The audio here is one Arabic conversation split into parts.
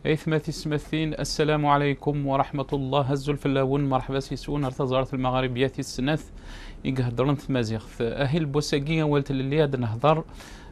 أيثمتي السمثين السلام عليكم ورحمة الله. هزوا الفلاون مرحبا سيسون ارتزارت المغاربية السنث يقهدرن مازيغ أهل بوساقية والت اللي هاد نهضر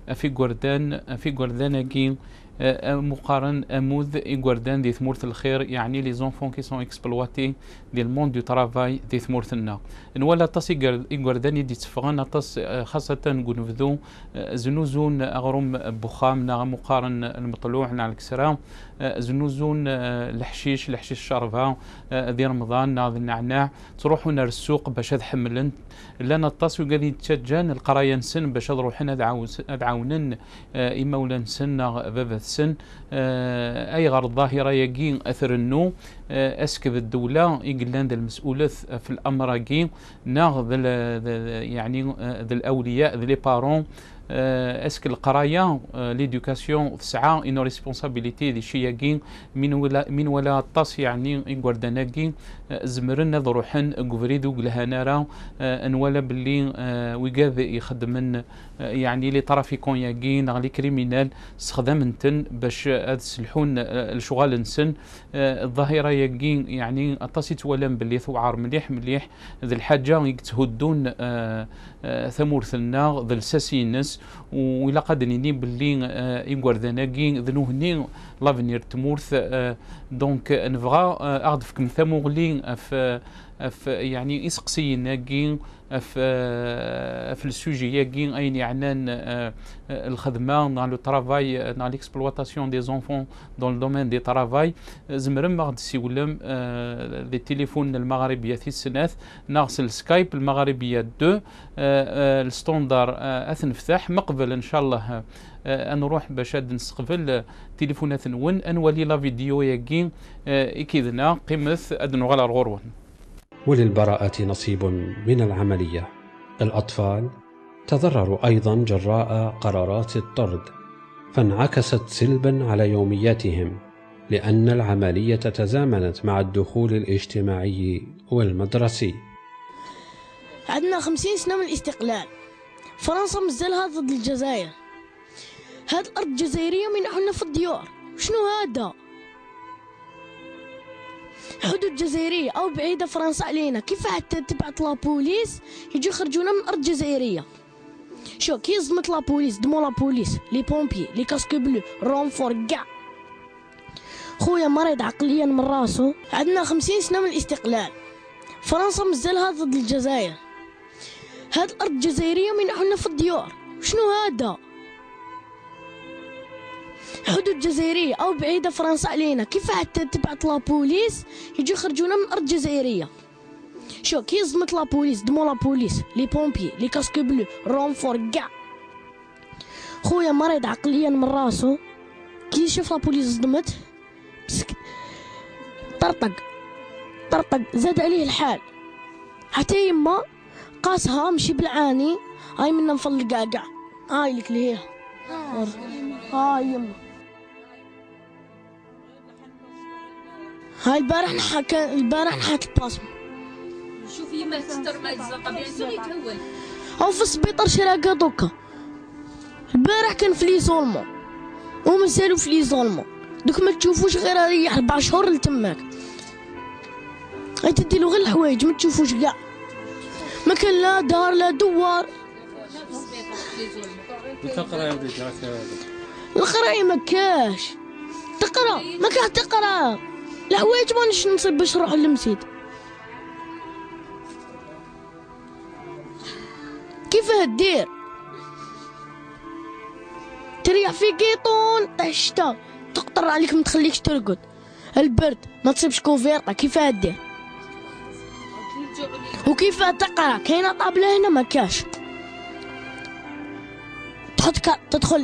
في قردان كي مقارن اموذ يقردان دي ثمورث الخير، يعني لي زونفون كي سون اكسبلواتي دي الموند دو ترافاي دي ثمورثنا نولا طاس يقردان يدي تفغان طاس خاصة نقول نفذو زنوزون اغرم بخام نا مقارن المطلوع نا الكسرى زنوزون الحشيش الشرفة ذي رمضان نا النعناع تروحوا نار السوق باش تحملن لنا الطاس وقاعدين تشجان القرايه نسن باش نروحنا ادعاونن اما ولا نسن بابا السن اي غير الظاهره يقين اثر النو اسكب الدوله يقلان ذا المسؤوليه في الامر كي ناخذ يعني ذا الاولياء ذا لي بارون اسك القرايه ليدوكاسيون تسعى انو ريسبونسابيلتي دي شياكين من ولا طاس يعني يقردناكي زمرنا ضروحن قفريدو قلهانارا انولا باللي ويقاذ يخدمن يعني لي طرافيكون ياكين لي كريمينال استخدامنتن باش تسلحون الشغال نسن الظاهره ياكين يعني طاسي تولم باللي ثوعار مليح ذي الحاجه يتهدون ثمورثنا ذا الساسينس وإلا قدني باللي يقردناكي ذنوهني لافنير تمورث دونك نبغى اغدفكم ثموغلي في يعني يسقسيناكي في السوجي ياكين اين يعنان الخدمه dans le travail dans l'exploitation des enfants dans le domaine des travail زمرم ما غد سيولم دي تليفون المغربيه في السناث ناغسل سكايب المغربيه 2 الستوندار اثنفتح مقبل ان شاء الله نروح باش نستقبل تليفونات نون انولي لا فيديو ياكين اكيدنا قيمث ادنو غلا الغرون. وللبراءة نصيب من العملية. الأطفال تضرروا أيضا جراء قرارات الطرد، فانعكست سلبا على يومياتهم لأن العملية تزامنت مع الدخول الاجتماعي والمدرسي. عندنا 50 سنة من الاستقلال، فرنسا مزالها ضد الجزائر. هاد الأرض الجزائرية وينحولنا في الديار. شنو هذا؟ حدود جزائرية أو بعيدة فرنسا علينا، كيف حتى تبعت لابوليس يجوا يخرجونا من الأرض الجزائرية؟ شو كي صدمت لابوليس دمو لابوليس لي بومبي لي كاسك بلو رونفور كاع. خويا مريض عقليا من راسو. عندنا 50 سنة من الاستقلال، فرنسا مزالها ضد الجزائر. هاد الأرض الجزائرية وينحولنا في الديار. شنو هذا؟ حدود جزائرية أو بعيدة فرنسا علينا، كيف حتى تبعت لابوليس يجوا يخرجونا من الأرض الجزائرية؟ شو كي صدمت لابوليس دمو لابوليس لي بومبي لي كاسك بلو رونفور كاع. خويا مريض عقليا من راسو، كي شاف لابوليس صدمت طرطق زاد عليه الحال، حتى يما قاسها مشي بالعاني. هاي منا نفل قاقع. هاي لك لهيه هاي يما. هاي البارح نحات الباسم. شوف يما تستر مع الزنقه بين سوني تهول او في السبيطار شراكه دوكا. البارح كان في ليزولمون ومازالو في ليزولمون، دوك ما تشوفوش غير ريح 4 شهور لتماك. هاي تديلو غير الحوايج ما تشوفوش كاع، ما كان لا دار لا دوار. تقرا يا وليدي القرايه ما كاش تقرا، ما كاش تقرا الحوايج مانيش نصيب باش نروح للمسيد. كيفاه دير تريح في قيطون طيح الشتا تقطر عليك ما تخليكش ترقد، البرد ما تصيبش كوفيرطه. كيفاه دير وكيفاه تقرا؟ كاينه طابله هنا ما كاش تدخل.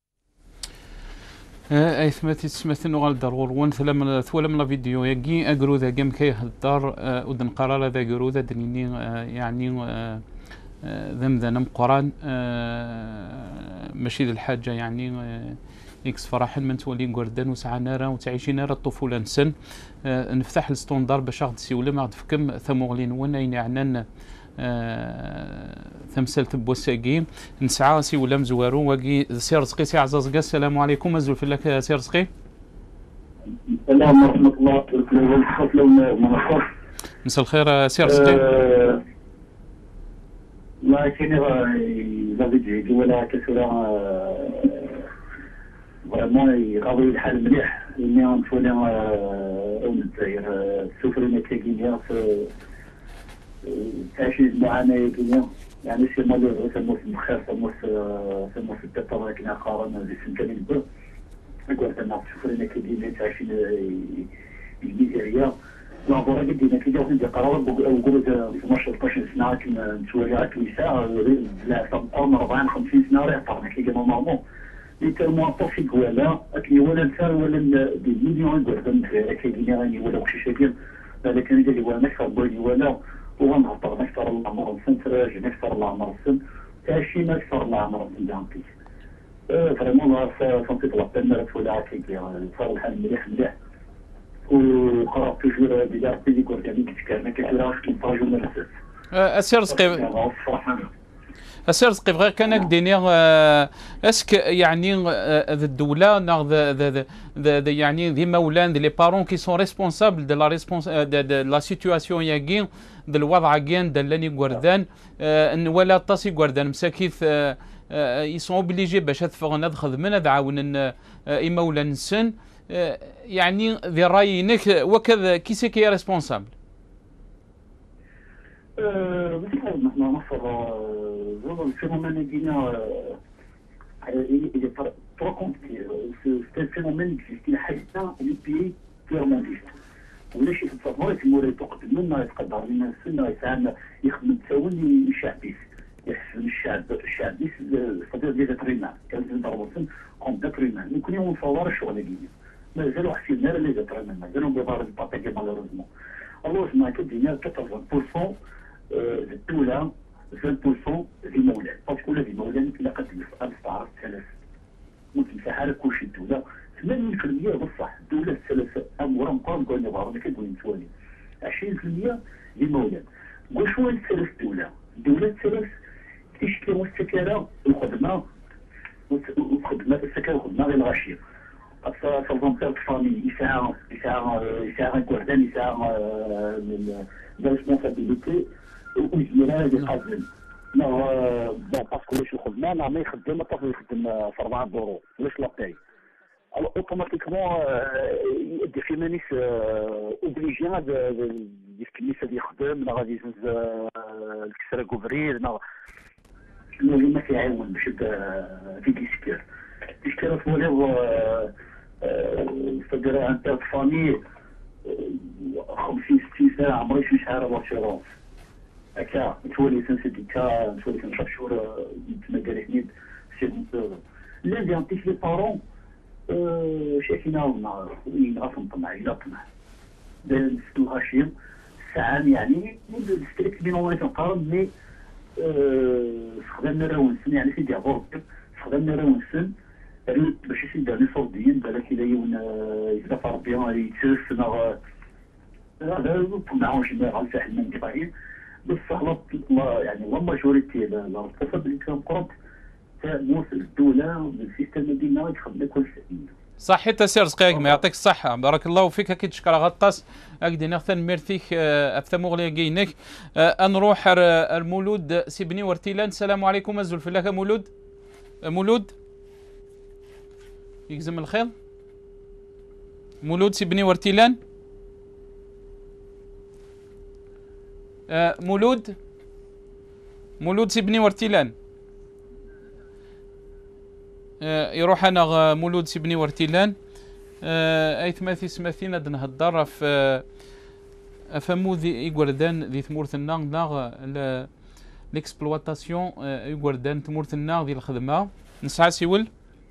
ايثمتي تسمثن وغال ضرور ون ثولم لا فيديو ياكي اقرو ذا جيم كي هدار ودن قرار ذا قرو ذا دنيني يعني ذم ذا نم قران ماشي ذا الحاجه يعني اكس فرحا من تولي قردان وسعنا وتعيشين راه الطفوله نسن نفتح الستوندار باش اخذ سيوله ما فكم ثموغلين وين اين عنان ثمثال بوساقي نسعى سي ولا مزوارو واقي سي رزقي سي عزازكا. السلام عليكم ازول في لك سي رزقي. السلام ورحمة الله وبركاته. مساء الخير سي رزقي. ما كاين لا فيديو ولا كسوره فريمون يغاضي الحال مليح اني غنتولي الجزائر السفرية كينيا في تعيش المعاناة كينيا يعني سي مالور سموس بخير سموس الدكتور كنا قارن في سنتين البر قلت انا السفرية كينيا تعيش الميزيريا نعبر قدينا كي جاو عندي قرار وقلت 12 سنه كنا نتولي كنيسه لا 40 50 سنه راه طرنا كي قالوا نورمال ليترمون طوفي ولا اكلي ولا نسال ولا دي مليون درهم كاينين راني ولا وشي شكل هذا كان يدير ولا نكثر بولي ولا ونهضر نكثر العمر السن تراجع نكثر العمر السن تاشي نكثر العمر السن دانكي فريمون سنتي طلبت لنا ولا كي صار الحال مليح مليح وقرأت توجور بلا بيدي كورتاني كتكلم كثيرا في الطاجون الاساس. السي رزقي السي رزقي بغيت كان ديني اسك يعني الدوله يعني دي مولان دي لي بارون كي سون ريسبونسابل دو لا سيتواسيون ياكين دو الوضع كين دلاني غوردان ولا طاسي غوردان مساكيث يسون اوبليجي باش تفغنا خدمنا دعاون مولان السن يعني ذي راينك وكذا كيسي كي ريسبونسابل مثلا نحن مصر الفينومين دينا il est trop compliqué. C'est un phénomène qui existe حتى les pays tiers-mondistes. ولا شي تصور تمور تقدم لنا يتقدر لنا السنه يساعدنا يخدم تساوي الشعبيس يحسن الشعبيس صديق ديال تريمان كان نضربوا السن قوم تريمان يكون يوم نصور الشغل ديالي مازالوا حسين النار اللي تريمان مازالوا بيضارب الباطاكي مالوريزمون الله سمع كدينا 80% الدوله 20% ذي مولان باسكو ذي مولان الا قد استعرض ثلاث متمساحه على كلشي الدوله 80% بصح الدوله ثلاث امور مقام قلنا بعضنا كنقول نتوالي 20% ذي مولان قول شو الثلاث الدوله الثلاث تشكي السكره الخدمه السكره والخدمه غير الغاشيه فالفونتير فامي يساعد كوردان يساعد لا ريسبونسابيليتي ويجينا هذه القضيه باسكو واش الخدمه ما يخدم الطفل يخدم في 4 دورو واش لا alors automatiquement يدي في مانيس اوبليجي ديك الكنيسه اللي يخدم لا غادي يزنز الكسره كوفرير ما كيعاون باش في ديسكير ديسكير فوليغ c'est-à-dire un père de famille 50 60 سنه عمري شي شهر واشيرونس هكا تولي سنسيتيكا تولي كنشرب شهور نتمكن حنيد سي لا ديانتيش لي بارون شاكينا وين غاصن طمع الى طمع داير الغاشيم الساعه يعني ستريكت بين وين تنقارن مي استخدامنا راونسن يعني سيدي عبور استخدامنا راونسن باش يسد لي صوتيين بالك الى يون يدفع ربي يتسس هذا طمعوا جميع الساحل المنطقي بصح يعني لا ماجوريتي لا اقتصاد اللي كنقرب موصل الدوله بالسيستم ديالنا يخدم كل شيء صح حتى سير رزقيك ما يعطيك الصحة بارك الله فيك أكيد شكرا غطاس أكيد نغثن ميرثيك أفثموغلي جينك نروح المولود سيبني ورتيلان السلام عليكم أزول في لك مولود يجزم الخير مولود سيبني ورتيلان مولود سيبني ورتيلان يروح انا مولود سيبني ورتيلان ايت ماثي سماثينا نهضر في فموذي يقردان ذي ثمورثنا ناغ ليكسبلواتاسيون يقردان ثمورثنا ذي الخدمه نسعى سيول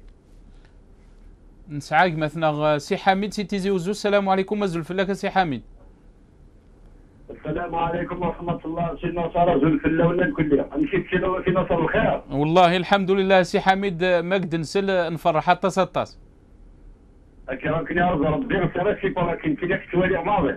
نسعى مثلا سي حميد سي تيزي وزو السلام عليكم مزول فلاك سي حميد السلام عليكم ورحمة الله سي نصر زول فلا ولا كلها مشيت في نصر الخير والله الحمد لله سي حميد ماك نسل نفرح حتى 16 راك نعرف ربي نصرك في ولكن كي توالي ماضي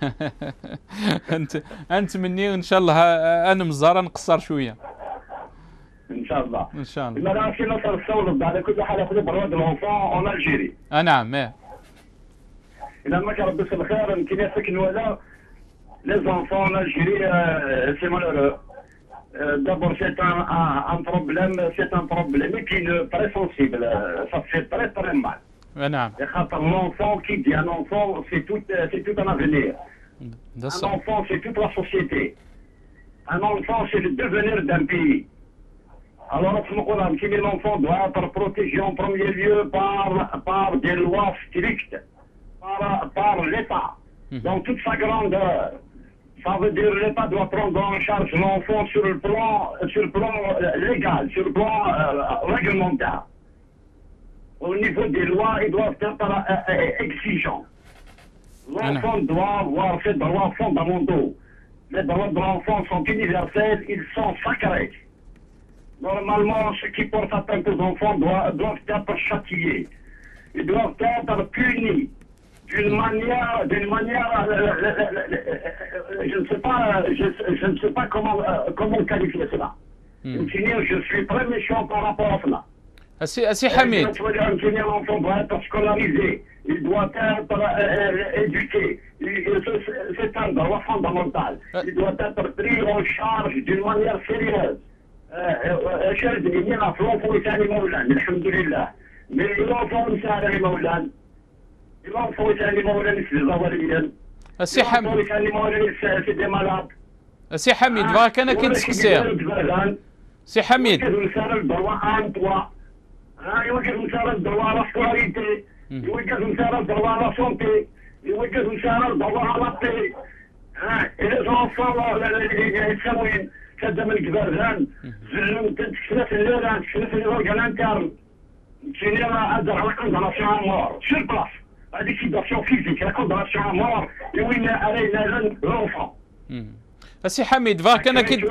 انت مني ان شاء الله انا مزاره نقصر شويه ان شاء الله ان شاء الله انا راه نصر الصولب على كل حال اخذ براد لونفون اون الجيري نعم إلا ما كان ربي الخير يمكن يسكن ولا les enfants en Algérie, c'est malheureux. D'abord, c'est un problème qui est très sensible. Ça fait très très mal. L'enfant qui dit un enfant, c'est tout un avenir. Un enfant, c'est toute la société. Un enfant, c'est le devenir d'un pays. Alors, l'enfant doit être protégé en premier lieu par des lois strictes, par l'État, dans toute sa grandeur. Ça veut dire que l'État doit prendre en charge l'enfant sur le plan légal, sur le plan réglementaire. Au niveau des lois, ils doivent être exigeants. L'enfant doit avoir ses droits fondamentaux. Les droits de l'enfant sont universels, ils sont sacrés. Normalement, ceux qui portent atteinte aux enfants doivent être châtiés. Ils doivent être punis. D'une manière, je ne sais pas comment qualifier cela. Je suis très méchant par rapport à cela. Assez Hamid. L'enfant doit être scolarisé, il doit être éduqué. C'est un droit fondamental. Il doit être pris en charge d'une manière sérieuse. Mais l'enfant سي حميد فاك انا كنتسقسي سي حميد la liquidation physique, la condamnation à mort, et où il a l'enfant. سي حميد فاك انا كنت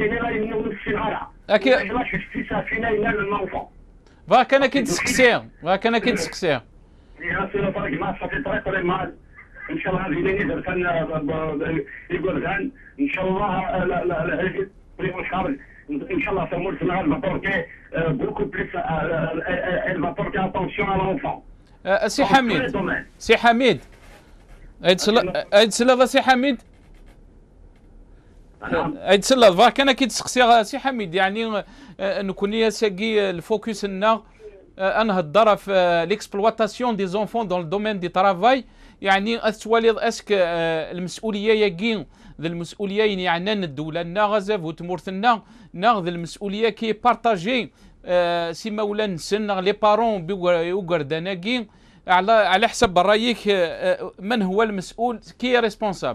فاك انا كنتسقسي ان شاء الله غادي ندير يقول ان شاء الله ان شاء الله سمول سنغال va porter beaucoup plus elle va porter attention à l'enfant. سي حميد عيد سلا سي حميد عيد سلا فاك انا كيتسقسي سي حميد يعني نكون يا ساقي الفوكس لنا نهضر في ليكسبلواتاسيون دي زونفون دون الدومين دي ترافاي يعني اسوالي اسك المسؤوليه ياكي ذا المسؤوليه يعني الدوله نا غزاف وتمورثنا نا ذا المسؤوليه كي بارطاجي سي مولا نسن لي بارون بيوغرداناكي على حسب رايك من هو المسؤول كي ريسبونسابل؟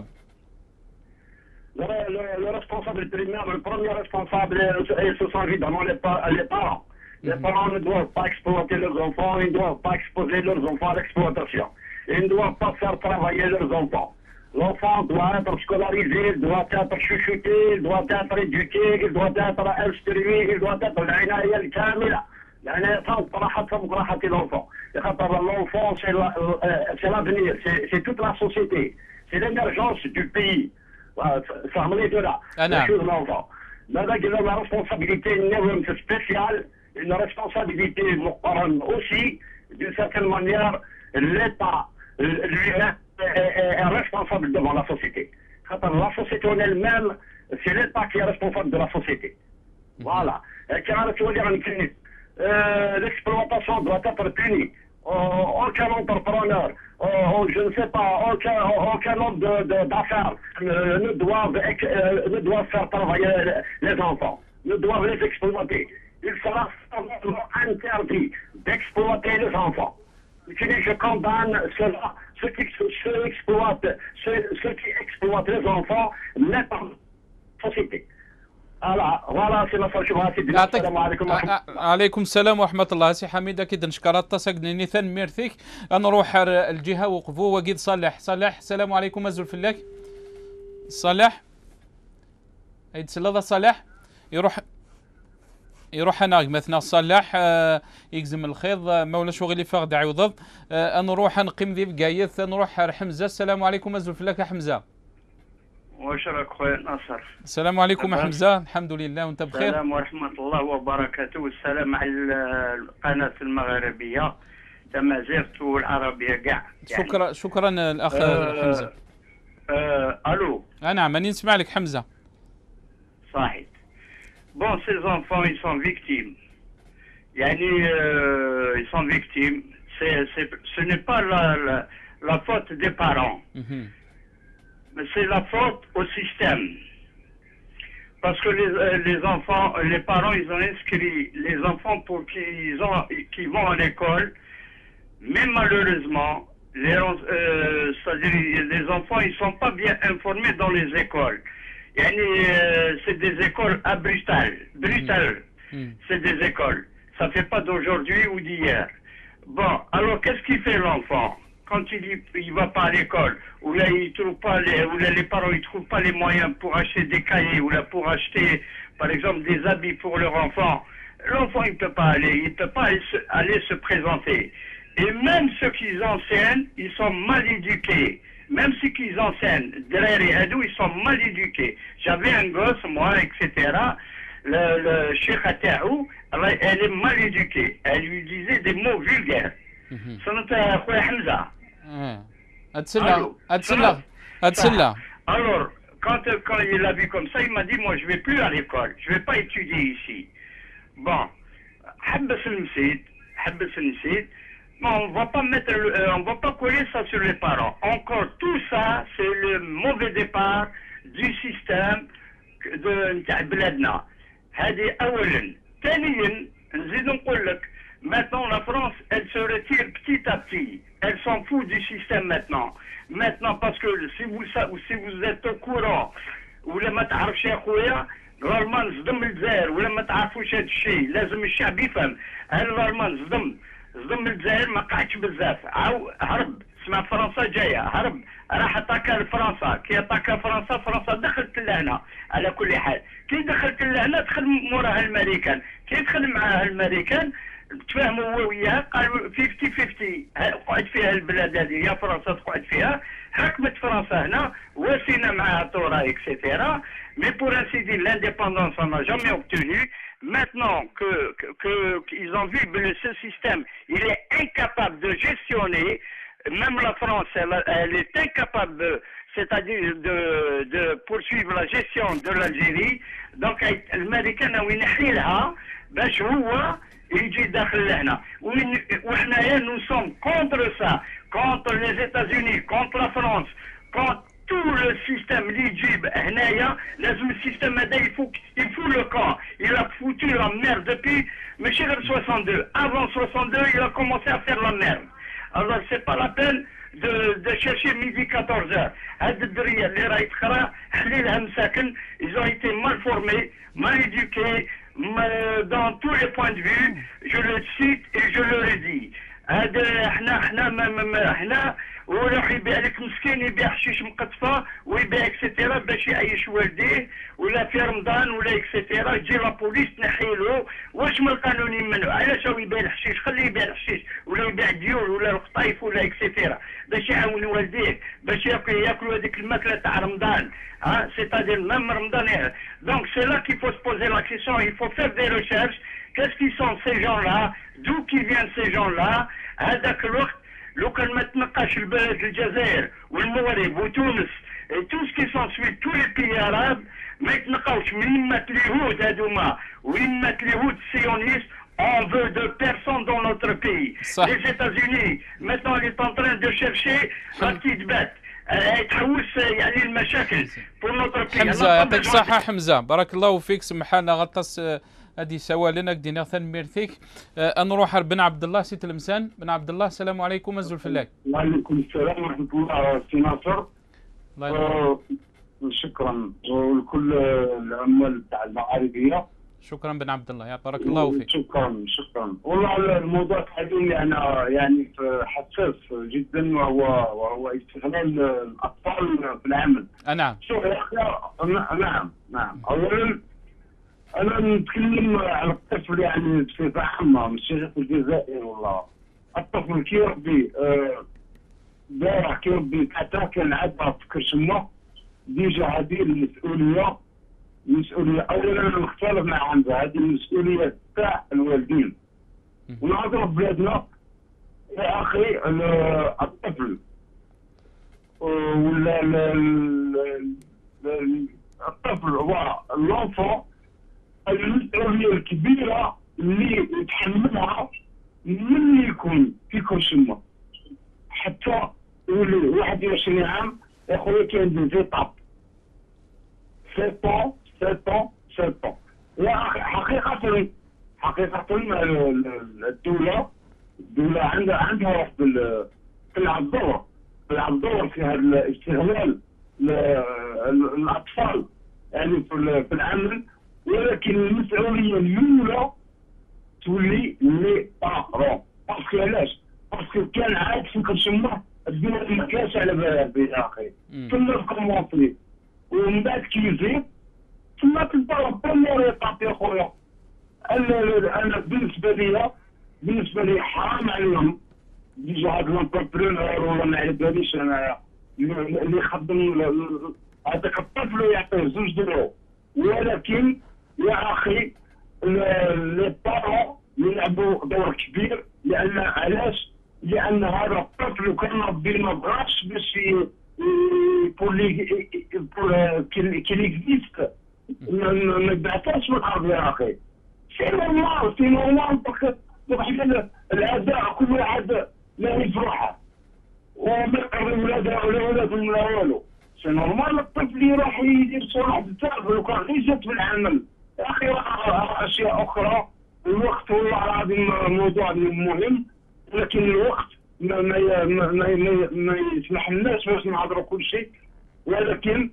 Le responsable primaire, le premier responsable, ce sont évidemment les parents. Les parents ne doivent pas exploiter leurs enfants, ils ne doivent pas exposer leurs enfants à l'exploitation. Ils ne doivent pas faire travailler leurs enfants. L'enfant doit être scolarisé, il doit être chuchoté, il doit être éduqué, il doit être instruit, il doit être l'عناية الكاملة. l'عناية راحة l'enfant. L'enfant, c'est l'avenir, c'est toute la société, c'est l'émergence du pays. فهمني كده شوف الانفاق لا responsabilité spéciale, une responsabilité مقارنة aussi d'une certaine manière l'État lui-même est responsable devant la société. La société en elle-même, c'est l'État qui est responsable de la société. Voilà. L'exploitation doit être punie. Aucun entrepreneur, je ne sais pas, aucun homme d'affaires ne doit faire travailler les enfants, ne doivent les exploiter. Il sera interdit d'exploiter les enfants. Je condamne cela, ceux qui exploitent les enfants, mettent en société. فوالا سي نصر شباب سيدي السلام عليكم عليكم السلام ورحمه الله. سي حميد اكيد نشكر التصاقني نيثان ميرثيك نروح الجهه وقفوا وقيد صالح السلام عليكم ازول فلاك صالح عيد سلاذا صالح يروح انا مثنى صالح يجزم الخيض مولا شغلي فاغد عوض نروح نقيم ذي بقايث نروح حمزه السلام عليكم ازول فلاك حمزه. واش راك خويا ناصر؟ السلام عليكم حمزه. الحمد لله وانت بخير. السلام ورحمه الله وبركاته والسلام على القناه المغربيه. تمازيغ والعربيه كاع. شكرا الاخ حمزه. الو. نعم ماني نسمع لك حمزه. صحيح. بون سي زونفون ils sont victimes. يعني ils sont victimes. Ce n'est pas la faute des parents. Mais c'est la faute au système. Parce que les enfants, les parents, ils ont inscrit les enfants pour qu'ils vont à l'école. Mais malheureusement, c'est-à-dire les enfants, ils ne sont pas bien informés dans les écoles. C'est des écoles brutales. C'est des écoles. Ça ne fait pas d'aujourd'hui ou d'hier. Bon, alors qu'est-ce qu'il fait l'enfant quand il va pas à l'école, ou là il trouve pas les parents ils trouvent pas les moyens pour acheter des cahiers, ou là pour acheter par exemple des habits pour leur enfant, l'enfant il peut pas aller se présenter. Et même ceux qui enseignent, ils sont mal éduqués. Même ceux qui enseignent, ils sont mal éduqués. J'avais un gosse, moi, etc. Le cheikh Ataou, elle est mal éduquée. Elle lui disait des mots vulgaires. Alors, quand il l'a vu comme ça, il m'a dit, moi, je ne vais plus à l'école. Je ne vais pas étudier ici. Bon, on ne va pas coller ça sur les parents. Encore tout ça, c'est le mauvais départ du système de بلادنا. هذه أولا. ثانيا نزيد نقول لك maintenant la France elle se retire petit à petit. Elle s'en fout du système maintenant. Maintenant parce que si vous êtes au courant ولا ما تعرفش يا خويا الألمان صدم الجزائر ولا ما تعرفوش هذا الشيء لازم الشعب يفهم. الألمان صدم الجزائر ما قعدش بزاف هرب. اسمع فرنسا جايه هرب راح اتاكا لفرنسا كي اتاكا فرنسا دخلت لهنا. على كل حال كي دخلت لهنا دخل موراها الامريكان. كي دخل معاه الامريكان تفاهموا هو وياه قالوا 50-50 قعد فيها البلاد هذه يا فرنسا تقعد فيها. حكمت فرنسا هنا وسينا معها طورا اكسيتيرا. مي بور انسي دي لانديبوندونس on n'a jamais obtenu. Maintenant qu'ils ont vu que ce système il est incapable de gestionner. Même la France, elle est incapable, c'est-à-dire de poursuivre la gestion de l'Algérie. Donc, l'Américain a ينحيلها باش هو يجي داخل لهنا. وحنايا nous sommes contre ça, contre les États-Unis, contre la France, contre tout le système اللي يجيب هنايا. لازم السيستم هذا il fout le camp. Il a foutu la merde depuis ماشي غير 62. Avant 62, il a commencé à faire la merde. Alors c'est pas la peine de chercher midi 14h. هاد الدريه اللي راهي تقرا حليلها مساكن. Ils ont été mal formés, mal éduqués, dans tous les points de vue. Je le cite et je le redis. هذا احنا ويروح يبيع لك مسكين يبيع حشيش مقطفه ويبيع اكسيتيرا باش يعيش والديه ولا في رمضان ولا اكسيتيرا. تجي لابوليس تنحيلو. واش من القانون يمنعو؟ علاش هو يبيع الحشيش؟ خليه يبيع الحشيش ولا يبيع ديول ولا القطايف ولا اكسيتيرا باش يعاون والديه باش ياكلوا هذيك الماكله تاع رمضان. سيتادير ميم رمضان. دونك سي لا كي فو سبوزي لا كيسيون. Il faut faire des recherches. Qu'est-ce qui sont ces gens-là? D'où qui viennent ces gens-là? هذاك الوقت لو كان ما تنقاش البلد الجزائر والمغرب وتونس تو سكي سون سوي تو لي بيي عرب ما يتنقاوش من مات اليهود هذوما وين مات اليهود السيونيست. On veut de personne dans notre pays. Les États-Unis maintenant ils sont en train de chercher la petite bête. تحوس يعني المشاكل pour notre pays. حمزه يعطيك الصحه. حمزه بارك الله فيك. سمحنا غطس هذه سوالنا قدينا ثان ميرثيك. نروح بن عبد الله سي تلمسان. بن عبد الله السلام عليكم ازول فلاك. وعليكم السلام ورحمه الله. سي ناصر شكرا ولكل العمال تاع المغاربيه. شكرا بن عبد الله يا بارك الله فيك. شكرا والله الموضوع تاعي انا يعني حساس جدا وهو استغلال الاطفال في العمل. نعم. شوف يا اخي نعم اولا انا نتكلم على الطفل يعني بصفه عامه ماشي غير في الجزائر. والله الطفل كي يربي داير كي يربي حتى كان عندها فكر شمه ديجا هذه المسؤوليه اولا انا مختلف مع حمزه. هذه المسؤوليه تاع الوالدين. ونهضر بلادنا اخي الطفل ولا الطفل والانفون المسؤوليه الكبيره اللي يتحملها من يكون في كوشما حتى يولي 21 عام. يا خويا كاين دي زيتاب 7 يا اخي حقيقه الدوله عندها تلعب دور في هذا الاستغلال الاطفال يعني في العمل، ولكن المسؤوليه الاولى تولي لي بارون. باسكو علاش؟ باسكو كان عاد في كنسمع الدوله ما كانش على بالها بها اخي ثم كومونطري ومن بعد كي يزيد ثم تلقى بروميير ايطاب يا خويا. انا بالنسبه لي حرام عليهم ديجا هاد لونتربرونور ولا ما على باليش انا اللي يخدم هذاك الطفل يعطيه 2 درهم، ولكن يا اخي لي بارون يلعبوا دور كبير. لان علاش؟ لان هذا الطفل كان ربي ما بغاش باش كي ليكزيست ما يبعثوش من الارض يا اخي. سي نورمال باسكو العداء كل واحد لا في روحه وما يقرب ولادها ولا ولادهم ولا والو. سي نورمال الطفل يروح يدير صلاح التعب لو كان غير جات في العمل يا اخي. اشياء اخرى الوقت والله العظيم موضوع مهم، لكن الوقت ما يسمح لناش باش نهضروا كل شيء. ولكن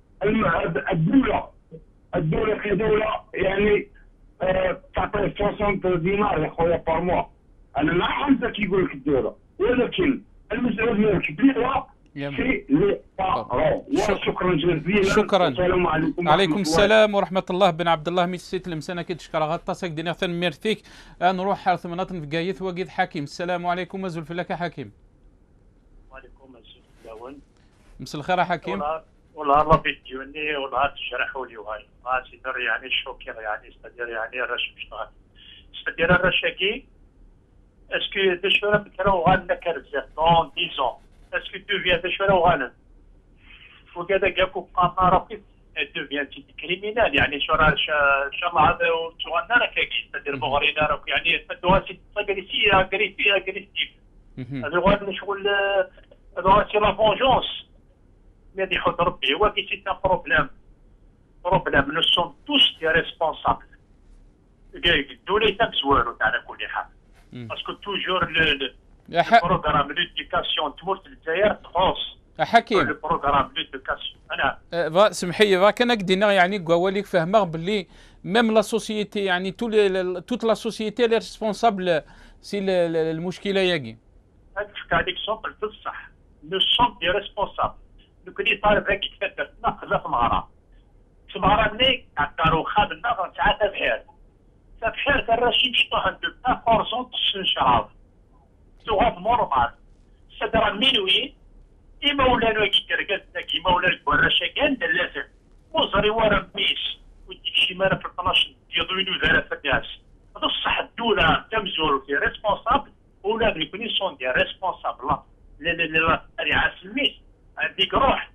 الدولة كدولة يعني تعطي 60 دينار يا خويا بار موا. انا ما حمزه كيقول لك الدولة، ولكن المسؤولية الكبيرة في لي بارون. شكرا جزيلا. شكرا. السلام عليكم. عليكم السلام ورحمة الله. بن عبد الله ميسيت المسانة كتشكر غطاسك دينا ثن ميرثيك. نروح حرث مناطن في قايث وقيد حكيم. السلام عليكم مزول فلاك حكيم. وعليكم السلام. مساء الخير حكيم. والله ربي تجوني والله تشرحوا لي وهاي سيدر يعني الشوكير يعني استدير يعني الرش مشتغل استدير الرشاكي اسكو دشوره بكرو غانا كرزه دون 10 اسكو دوفيان دشوره وغانا وكذا كاكو قاطع ربي دوفيان تي كريمينال يعني شو ان شاء الله هذا وتغنى لك استدير بغرينا راك يعني دواسي اغريسي اغريسيف هذا هو شغل دواسي لا فونجونس مادي يحط ربي هو كي سي ان بروبليم نو سون توس دي ريسبونسابل. الدولة تاكس والو تاع على كل حال باسكو توجور البروغرام ليديكاسيون تمر في الجزائر تخص حكيم البروغرام ليديكاسيون. انا سمحي راك انا قدينا يعني قواليك فهمه باللي ميم لا سوسيتي يعني توت لا سوسيتي لي ريسبونسابل سي المشكله ياكي هذيك هذيك سومبل بصح نو سون دي ريسبونسابل. كنت طالب هيك كتبت نقله في مهاره ملي عطارو خادمنا ساعات بحير فبحير الرشيد شطوح عند 1% تشنشراب تغاد نورمال صدر مينوي إما ولا نو كيكركز كيما ولا الكوراشا كان دلاسه وزري ورا ميس وديك شي مره في 12 يضوينو ثلاثه ناس بصح الدوله تمزور في ريسبونسابل ولا ريكونيسيون دي ريسبونسابل لا رعايه الميس هذيك روح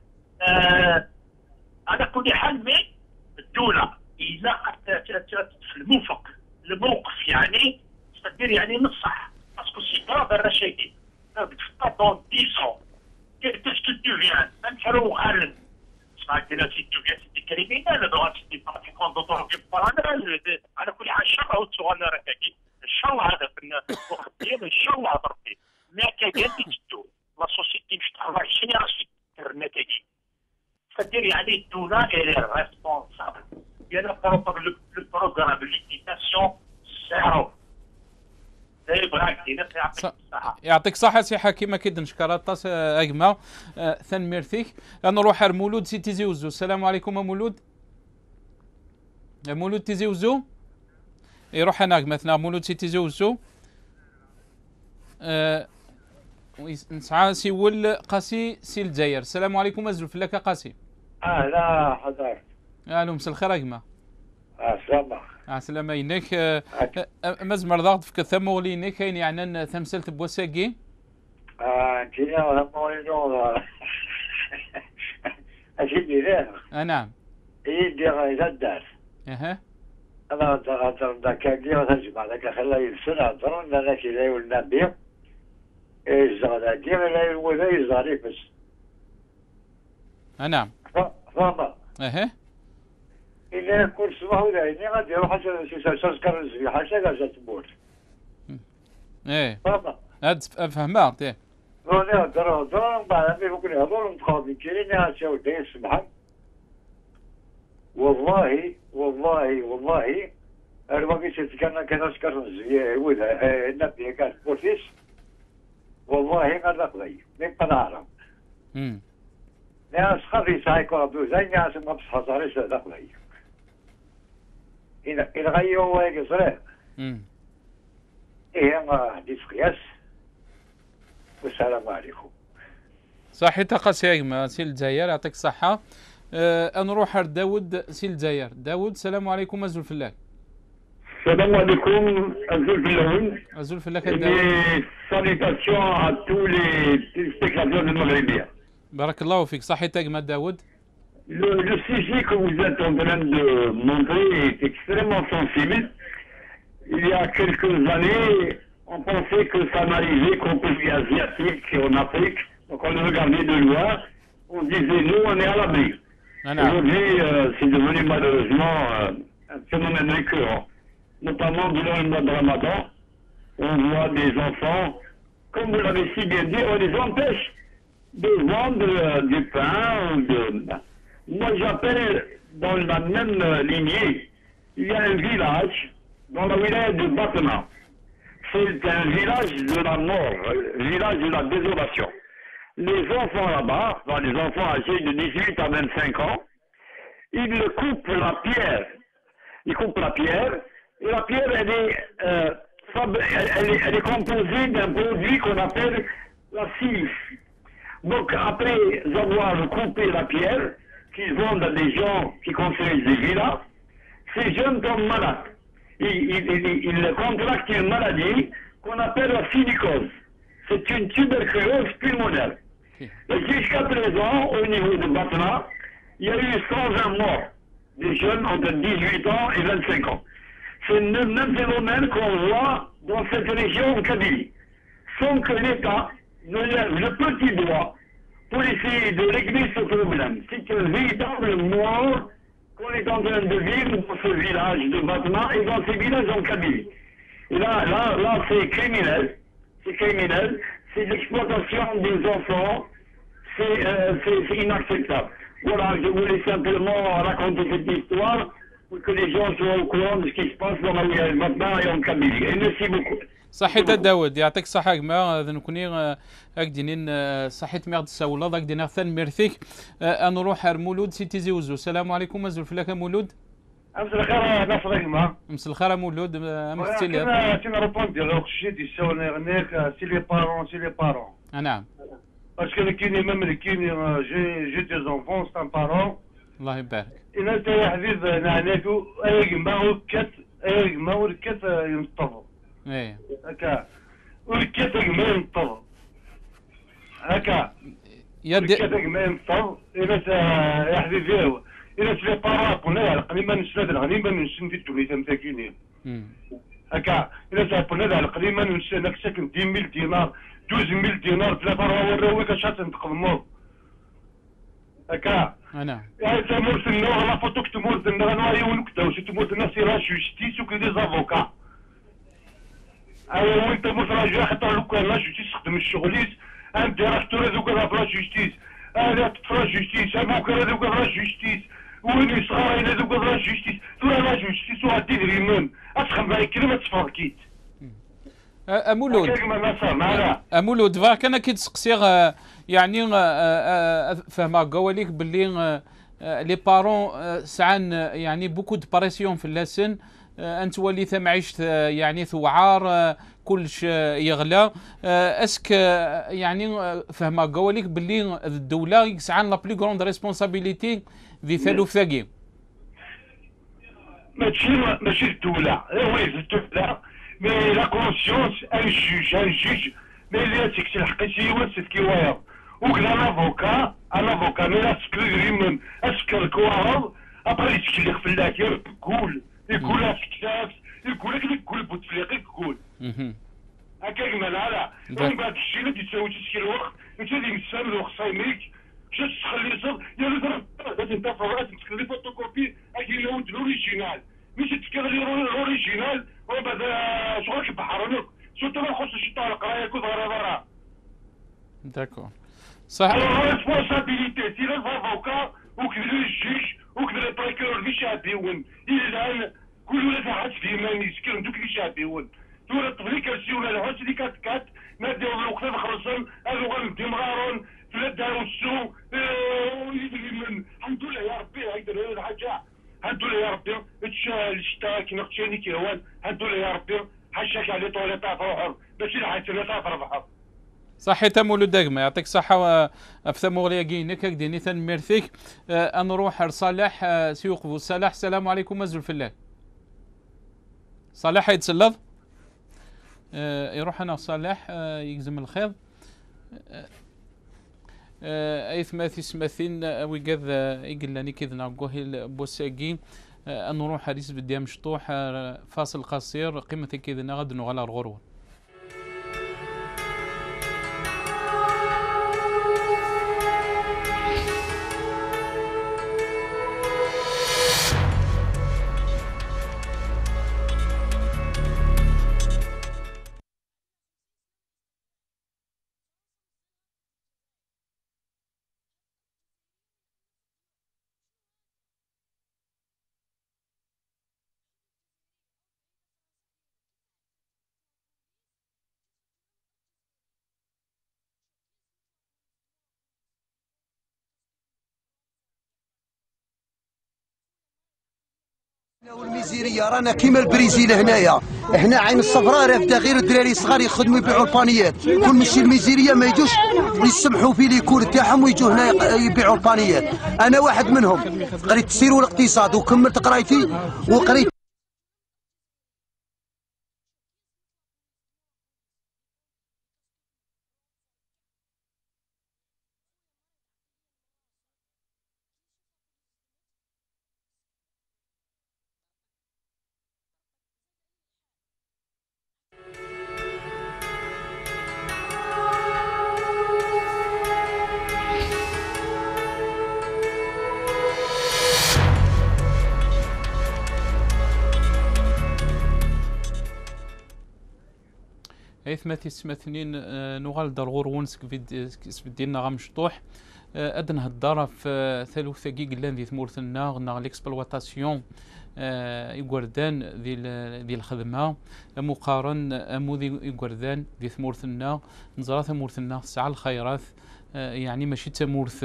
على كل حال مي الدولة إذا في الموقف يعني تدير يعني نصح باسكو سي غراف الرشاكي بتفكر دون 10 كيفاش تدوفيان نحرو غارن سمعتنا سي دوفيان سي كريمينال دو سي براتيكون دو طور على كل حال ان شاء الله تسوغنا ركاكي ان شاء الله هذا في الوقت ديالو ان شاء الله ضربي ما كان تدو لا سوسيتي مش تهضر جينيراسيون النتائج c'est-à-dire يعني الدولة elle est responsable. Il y a le programme de l'éducation zéro. يعطيك الصحة سي حكيم أكيد نشكر الطاس أجمع ثان ميرثيك. نروح مولود سي تيزي وزو. السلام عليكم مولود. مولود تيزي وزو يروح هناك مثلا مولود سي تيزي وزو نسعى سي ول قاسي سي الجزائر. السلام عليكم أزل فلاك قاسي. لا حضرتك. أهلا مساء الخير أجمع. سلامة. سلامة ينك مزمر ضغط في كثمة ولينك كاين يعني تمثلت بوساقي. انتينا مورينو اشدي له نعم. يدير الى الدار. اها. انا هضر ذاك اللي تجمع ذاك خلاه يفسر هضر انا كي لا يولنا بيه الزغدا دير لا ولا يزاري بس. نعم. فما. اها. إلا كل صباح ولا عيني غادي يروح حتى تذكر الزبيحة حتى غادي تموت. ايه. فما. هاد فهمت ايه. راني هضر من بعد ممكن يهضر متخاطبين كاينين هادشي ودي يسمعك. والله والله والله الوقت كان كنذكر الزبيحة ولا النبي قال بوتيس والله غادي نقضي نبقى نعرف. ناس خفي سايكو دوزين ناس ما بصحى صاريش نقضي. إن غيروا ويجي صريح. إيه ما حديث قياس. والسلام عليكم. صحي تقاسيم سي الجزائر يعطيك الصحة. نروح لداود سي الجزائر. داود السلام عليكم أزول فلاك. السلام عليكم أزول فلاون. أزول فلاك داود. Salutations à tous les téléspectateurs de Maghrébia. بارك الله فيك. صحي تقمى داود. Le sujet que vous êtes en train de montrer est extrêmement sensible. Il y a quelques années, on pensait que ça n'arrivait qu'aux pays asiatiques et en Afrique. Donc on le regardait de loin. On disait, nous, on est à l'abri. Aujourd'hui, c'est devenu malheureusement un phénomène récurrent. Notamment durant le mois de Ramadan, on voit des enfants, comme vous l'avez si bien dit, on les empêche de vendre du pain ou de... Moi, j'appelle dans la même lignée, il y a un village dans la wilaya de Batna. C'est un village de la mort, un village de la désolation. Les enfants là-bas, enfin, les enfants âgés de 18 à 25 ans, ils coupent la pierre. Ils coupent la pierre, et la pierre, elle est composée d'un produit qu'on appelle la silice. Donc, après avoir coupé la pierre, qu'ils vendent à des gens qui construisent des villas, ces jeunes tombent malades. Ils contractent une maladie qu'on appelle la silicose. C'est une tuberculose pulmonaire. Et jusqu'à présent, au niveau de Batna, il y a eu 120 morts, des jeunes entre 18 ans et 25 ans. C'est le même phénomène qu'on voit dans cette région en Kabylie. Sans que l'État ne lève le petit doigt pour essayer de régler ce problème. C'est un véritable mort qu'on est en train de vivre dans ce village de Batna et dans ces villages en Kabylie. Et là, c'est criminel. C'est criminel. C'est l'exploitation des enfants. C'est inacceptable. Voilà, je voulais simplement raconter cette histoire pour que les gens soient au courant de ce qui se passe dans la wilaya de Batna et en Kabylie. Et merci beaucoup. صحيت داود يعطيك الصحة كما نكوني هكدينين صحيت ميرد الساولة ذاك دينا ثان ميرثيك نروح مولود سي تيزي وزو. السلام عليكم أزول فلاك مولود. أمس الخير ناصر كما. أمس الخير مولود أمس تيلي. أنا ريبوند ديال خشيت يساوني غنيك سي لي بارون. نعم. باسكو أنا كاينين ميم كاينين جي دي زونفون سي ان بارون. الله يبارك. إلا أنت يا حبيب نعناكو أيغما وركات أيغما وركات ينطفوا. ايه هكا وركاتك ما ينطر هكا وركاتك ما ينطر إلا يا حبيبي إلا سلي باراب ولا القديمة نسلاد القديمة نسندي التوليت مساكينين هكا إلا سابونا على القديمة نسلاد هناك ساكن 10,000 دينار 12,000 دينار 3 وراويك اش تنقضمو هكا انا يعني تمورت النور لا فوتوك تمورت النور انا يونك داوش تمورت الناس راه جوستيس وكي دي زافوكا ايوا وانت مش راجع حتى لو كان لا جوستيس تخدم الشغليس انت راه ترى دوك لا جوستيس انا تفرا جوستيس انا كان دوك لا جوستيس وين صغار الى دوك لا جوستيس ترى لا جوستيس وغادي دريمون اتخم باي كلمه تفركيت امولود فاك انا كيتسقسي يعني فهمك قواليك باللي لي بارون سعان يعني بوكو دو بريسيون في اللسن انت ولي معيشت يعني ثوعار كلش يغلى اسك يعني فهمك قواليك باللي الدوله يسعان لا بلي غروند ريسبونسابيليتي ذي ثالوث ثاقي ماشي الدوله وي الدوله مي لا كونسيونس ان جوج mais il y a c'est que الحق شي واسد كي واير وكذا ان افوكا مي لا سكري من اسكر كوارض ابغي يتكلم في اللاكير يقول اسكتاف يقول لك يقول بوتفليقي يقول هكاك مالا ومن بعد الشيء اللي تساوي تسكي الوقت انت اللي مسام الوقت صايميك باش تخلي صد يا لازم انت لازم تخلي فوتوكوبي اكي لو الاوريجينال مش تكلي الاوريجينال ومن بعد شغلك بحرنك سورتو ما نخصش شي طالق راهي كل ضرا داكور صح. ريسبونسابيليتي سي الافوكا وكذا الجيش وكذا البريكور اللي شابيون الان كل ولا حد في ماني يسكر دوك اللي شابيون تورا الطفل كرسيون العوش اللي كات ناديو الوقت خلصن هذو غنمدي مغارون فلا داروا السوق من الحمد لله يا ربي هيدير الحاجه الحمد لله يا ربي الشتا كي نقتني كيوان الحمد لله يا ربي حشاك على طولتا فروحهم باش الحاجه لا تفرح بحر صحيت مولود داكما يعطيك الصحة أفثمو غليا كينك ديني تنميرثيك نروح لصالح سيوقفو صالح السلام عليكم مازال فلاك صالح يتسلط يروح أنا صالح يجزم الخير أيث ماثي سماثين ويقذ يقلاني كذا نعقوه البوساقي نروح حديث بدي مشطوح فاصل قصير قيمة كذا نغد نغلا الغروة. والميزيريه رانا كيما البريزيل هنايا، هنا عين الصفراء راه بدا غير الدراري صغار يخدموا يبيعوا البانيات، كل مشي الميزيريه ما يجوش يسمحوا في ليكول تاعهم ويجوا هنا يبيعوا البانيات. انا واحد منهم، قريت التسيير والاقتصاد وكملت قرايتي وقريت ثماثي سماثنين نغال دار ونسك سبدينا غمشطوح ادنا هالدار في ثالثة قلان ذي ثمورثنا غنا ليكسبلواتاسيون يقردان ذي الخدمة مقارن امو ذي يقردان ذي ثمورثنا نزرا ثمورثنا سعى الخيرات يعني ماشي تمورث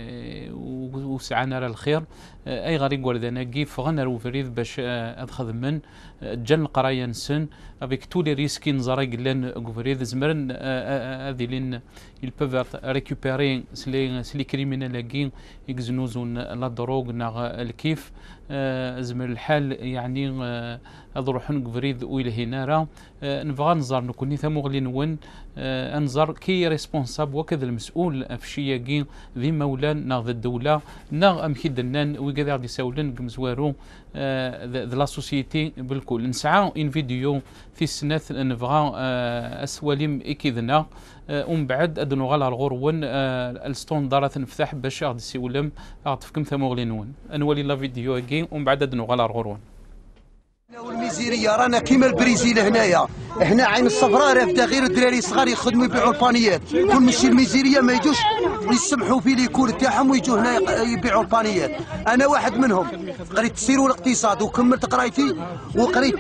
وسعانا الخير اي غير يقردان كيف غنى روفريد باش ادخدمن جن قرايه نسن افيك تو لي ريسكي نزرا قلان غوفريد زمرن هذه لين ils peuvent récupérer سلي كريمينال كين يكزنوزون لا دروغ ناغ الكيف زمر الحال يعني اضروحن غفريد ويل هنا نبغى نزار نكوني ثمغلي نون انزر كي ريسبونساب وكذا المسؤول افشيه كين ذي مولان ناغ الدوله ناغ امكيدنان وكذا غادي يساولن كمزوارو لا سوسيتي بالكل نسعى ان فيديو في السنه نبغى اسواليم اكيدنا ومن بعد ادنو غالا الغرون الستوندارات نفتح باش غادي يسولم غتفكم ثمغلينون انولي لا فيديو كي ومن بعد ادنو غالا الغرون. والميزيريه رانا كيما البريزيل هنايا، هنا عين الصفراء راه بدا غير الدراري صغار يخدموا يبيعوا البانيات، كل مشي الميزيريه ما يجوش يسمحوا في ليكول تاعهم ويجوا هنا يبيعوا البانيات. انا واحد منهم، قريت التسيير والاقتصاد وكملت قرايتي وقريت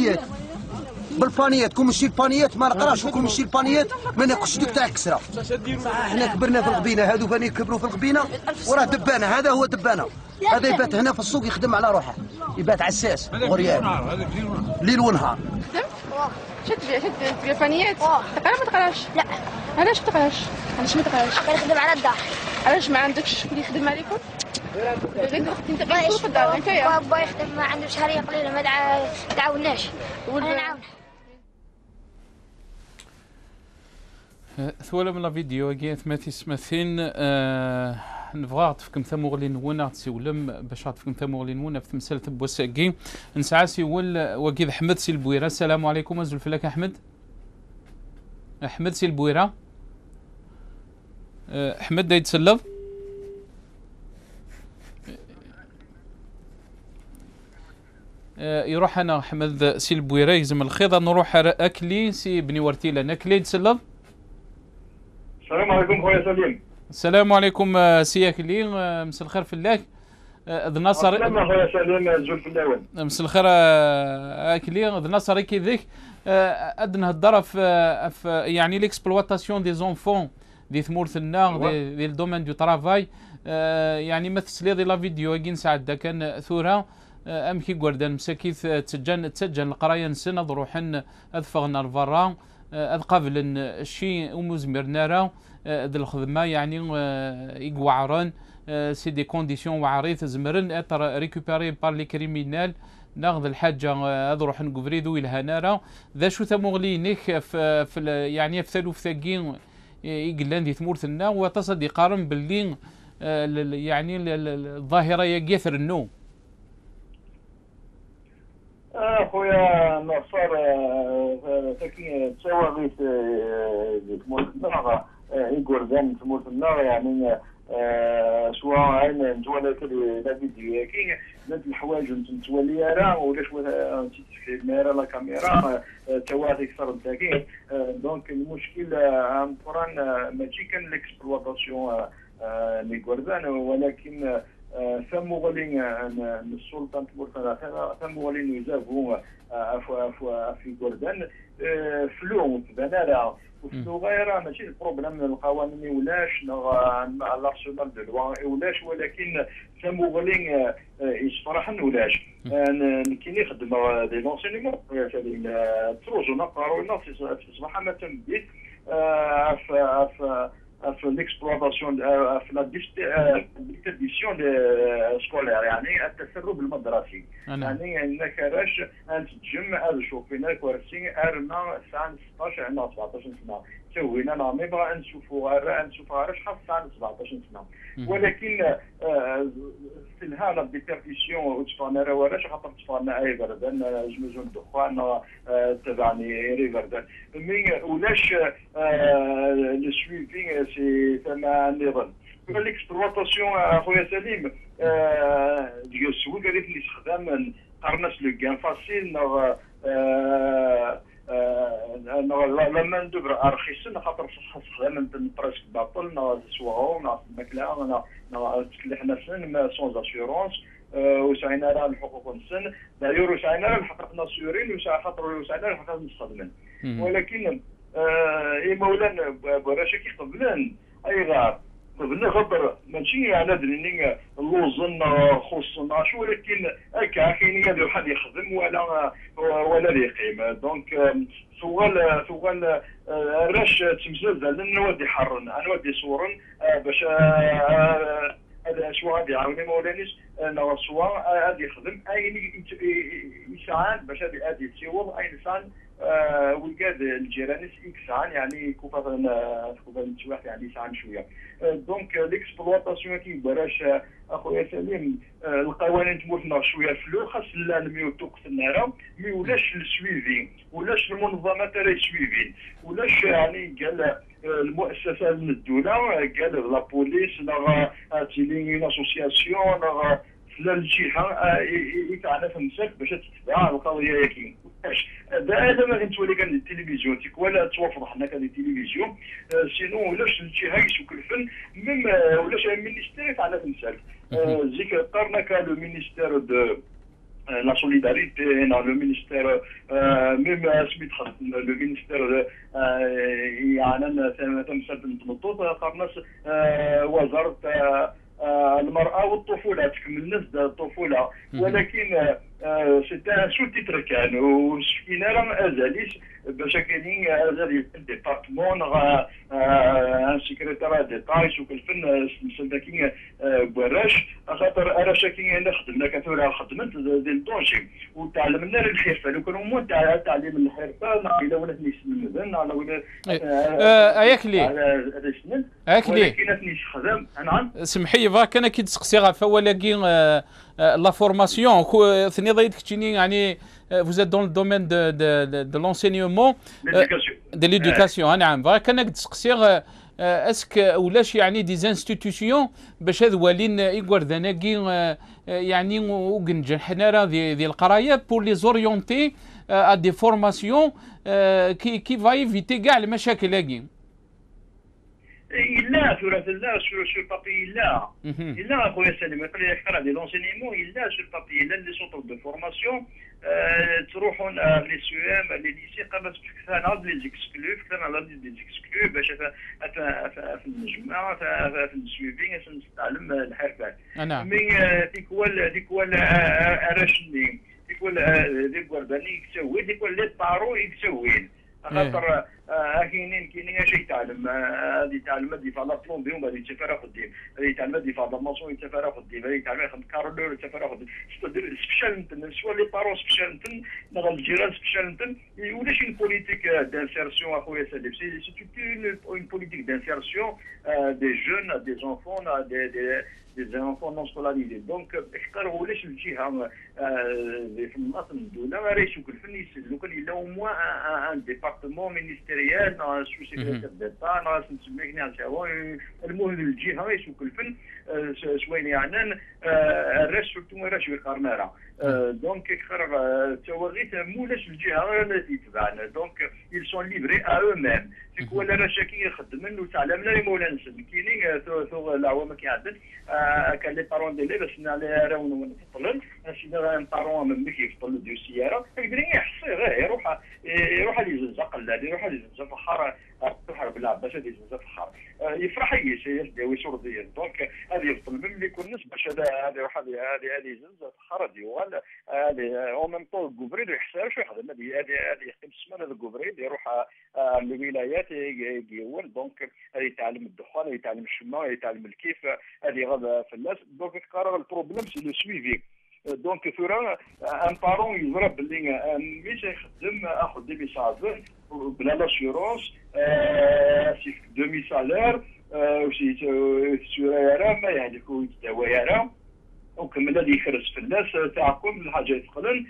بالبانيات كون مشي البانيات ما نقراش وكون مشي البانيات ما ناكلش ديك تاع الكسره. احنا كبرنا في الغبينه، هادو باني يكبروا في الغبينه وراه دبانه، هذا هو دبانه، هذا يبات هنا في السوق يخدم على روحه، يبات عساس غريان ليل ونهار. شد تبيع فانيات؟ تقرا ما تقراش؟ لا. علاش ما تقراش؟ علاش ما تقراش؟ كنخدم على الدار. علاش ما عندكش اللي يخدم عليكم؟ غير انت غير في الدار انت يا بابا يخدم ما عنده شهريه قليله ما تعاوناش. انا نعاونه. ثولا من الفيديو كي ثماثي سماثين نبغى عطفكم ثموغلين ونا تسولم باش عطفكم ثموغلين ونا في تمثال بوساكي نسعى سيول وكيد احمد سي البويره. السلام عليكم ازول فلاك احمد. احمد سي البويره. احمد دا يتسلف. يروح انا احمد سي البويره يزم الخيضه نروح اكلي سي بني ورتيله ناكلي يتسلف. السلام عليكم خويا سليم. السلام عليكم سي اكلي مساء الخير فلاك. ذ نصر السلام خويا سليم زول فلاون. مساء الخير اكلي ذ نصر كي ذيك ادنا الضرب في يعني ليكسبلواتاسيون دي زونفون دي ثمورث النار دي الدومين دو ترافاي يعني مثل لي لا فيديو كي نساعد كان ثوره امكي غوردان مساكيث تسجل القرايه نسن روحن اذفغنا الفرا اذ قبل الشيء ومزمر نارا ذي الخدمه يعني يقوعرن سي دي كونديسيون وعريث زمرن اتر ريكوبيري بار لي كريمينال ناخذ الحاجه هذا روح نقفريدو الى نارا ذا شو ثمغلينيك في يعني في ثلوث ثقين يقلان دي ثمورث النا وتصدي قارن باللي يعني الظاهره يقيثر النوم. خويا نصر تكي تصور في ثمورث النار يقول ذن ثمورث النار يعني سواء عين نتولى لا فيديو كي بنت الحوايج نتولي راه ولا شويه في الميرا لا كاميرا تواتي اكثر التاكين دونك المشكل عن قران ماشي كان ليكسبلواتاسيون لي غوردان ولكن ثموغلين السلطه ثموغلين يزافوا في غوردان فلو بنالا وفلو غير ماشي البروبليم القوانين ولاش لارسونال دو لوا ولاش ولكن ثموغلين يصفرحن ولاش كي نخدم دي لونسينيمون تروجو نقراو الناس تصبح ما تنبيت في الاكسبلواتاسيون في لا ديستربيسيون سكولير يعني التسرب المدرسي يعني انك راش انت تجمع هذا شوفينا كوارسين ارنا ساعه 16 عندنا 17 سنه سوينا نعمي بغا نشوفها راش خاص ساعه 17 سنه ولكن في الهاله ديبيرتيسيون وتفانا راه راش خاطر تفانا اي بردان جمجون الدخان تبعني ريفردان مي ولاش لو سويفي سي ثما نظام ليكسبلواتاسيون خويا سليم ديال السوق قالت لي استخدام قرناس لو كان فاسيل لما ندبر ارخيص خاطر استخدام بريسك باطل سواهم الماكله تسلحنا سن سون اسيورونس وسعينا لها الحقوق السن دايور وسعينا لها الحقوق ناسيورين خاطر وسعينا لها الحقوق نستخدمن ولكن اي مولانا براشا كي قبلان اي غار قبلنا خاطر ماشي على دريني اللوزن خصنا شو ولكن هكا كاين يدير واحد يخدم ولا يقيم دونك ثوال راش تمزال نودي حرن نودي صورن باش هذا شو غادي يعاوني مولانيش انا سواء غادي يخدم اي يسعان باش هذه تسيور اي انسان ولقاد الجيرانيس يكسعان يعني كوفا نتواحد يعني يسعان شويه دونك ليكسبلواتاسيون كي براش اخويا سليم القوانين تموتنا شويه فلو خاص لا الميوتوك في النهار مي ولاش السويفي ولاش المنظمات راهي سويفين ولاش يعني قال المؤسسه من الدوله قال لا بوليس لا تيلين اسوسياسيون لا الجهه يتعنى في المسك باش تتبع القضيه ياكي هذا ما نتولي كان التلفزيون ولا توافق حنا كان التلفزيون سينو ولاش الجهه يشوك الفن ميم ولاش المينيستير يتعنى في المسك زيك قرنا كان لو مينيستير دو la solidarité dans le ministère même سميت le ministère يعني تمثل تمطوط قرناس وزاره المراه والطفوله تكمل نفس الطفوله ولكن سيتي ان سو تيتر كان وشكينا راه ازاليش باش كاينين ازالي ديبارتمون ان سيكريتير ديتا يشوف الفن مسلكين بوراش خاطر انا شاكين انا خدمنا كثر خدمت ديال طونجي وتعلمنا الحرفه لو كانوا مو تعليم الحرفه الى ولات نسمن على ولات اياكلي ولكن نخدم نعم سمحي فاك انا كي تسقسي فوالاكي لا فورماسيون ثني ضيت كتشيني يعني vous êtes dans le domaine de l'enseignement de l'éducation نعم فاك انا كنت تسقسي اسك ولاش يعني دي انستيتيوشن باش هذ والين يقور ذناكي يعني وكنجن حنا راه ديال القرايه بور لي زوريونتي ا دي فورماسيون كي فاي فيتي كاع المشاكل هاكي إلا ثلاث لا sur papier إلا أخويا سالم يقول لك ترى دي لونسينيمون إلا sur papier إلا لي سونتر دو فورماسيون تروحون لي سي ام لي ليسي قبل كثرنا لي زيكسكلو كثرنا لي زيكسكلو باش في الجماعة في السويفين نتعلم الحرفة مي ديك راشني ديك ورداني يسوي ديك لي طارو يسوي خاطر كاينين شي تعلم هذه تعلم هذه فالا بلومبي وما هذه تفرا خديم هذه تعلم هذه فالا ماسون تفرا خديم هذه تعلم خدم كارلور تفرا خديم ستدير سبيشال نتن سوا لي بارون سبيشال نتن نغال الجيران سبيشال نتن ولا شي بوليتيك دانسيرسيون اخويا سالم سي اون بوليتيك دانسيرسيون دي جون دي انفون des enfants non scolarisés. Donc, اختاروا ولاش الجهه في المناطق الدوله راه يشوف الفن يسلو كان الا او موان ان ديبارتمون مينيستيريال نا سو سيكريتير ديتا نا نسميه كنا نساو المهم الجهه يشوف الفن شوين يعني الراش سورتو راش يقارنا دونك خرج توغيت مولاش الجهه اللي تتبعنا دونك ils sont livrés à eux-mêmes تكون انا شاكي يخدم وتعلم لا مولا نسد كاينين ثوغ العوام كيعدل كان لي بارون ديلي باش راهو نفطلل سينا نطارون من مكي يفطل ديال السياره يقدر يحصي غير يروح لي زنزق لا يروح لي زنزق فخار بحر بلا باش هذه زنزق فخار يفرح يداوي شور ديال دونك هذه يفطل من اللي يكون نسبه هذه يروح هذه زنزق فخار ديال هذه او ميم طون كوفريد يحسها شو يخدم هذه يخدم السمانه الكوفريد يروح الولايات يقول دونك هذه يتعلم الدخان يتعلم الشماء يتعلم الكيف هذه غدا فلاس دونك كارغ البروبليم سي لو سويفي دونك ثورا ان بارون يضرب اللي مش يخدم اخذ دي ميساج بلا لاسيورونس سي دومي سالير وشي سوريا ما يعني كو يتداوى وكمل هذه يخرج في الناس تاعكم الحاجه يتقلن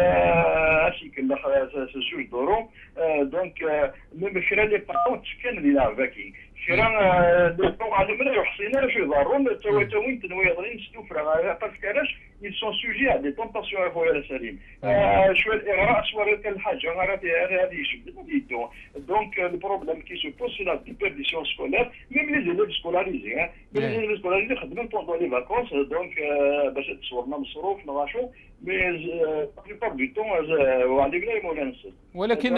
اشي كل جوج دورو دونك من خلال لي بارون كان اللي لعباكي خيرا لو علمنا يحصينا شي ضرون توين تنويضين ستوفرا باسكو علاش ils sont sujets à des tentations اخويا سليم شويه الاغراء شويه الحاجه هذه يشد يدو دونك البروبليم كي سو بوس لا ديبيرديسيون سكولير ميم لي زيليف سكولاريزي لي زيليف سكولاريزي خدموا طوندو لي فاكونس دونك باش تصورنا مصروف نغاشو مي لا بليبار دو طون وعندنا مولانا ولكن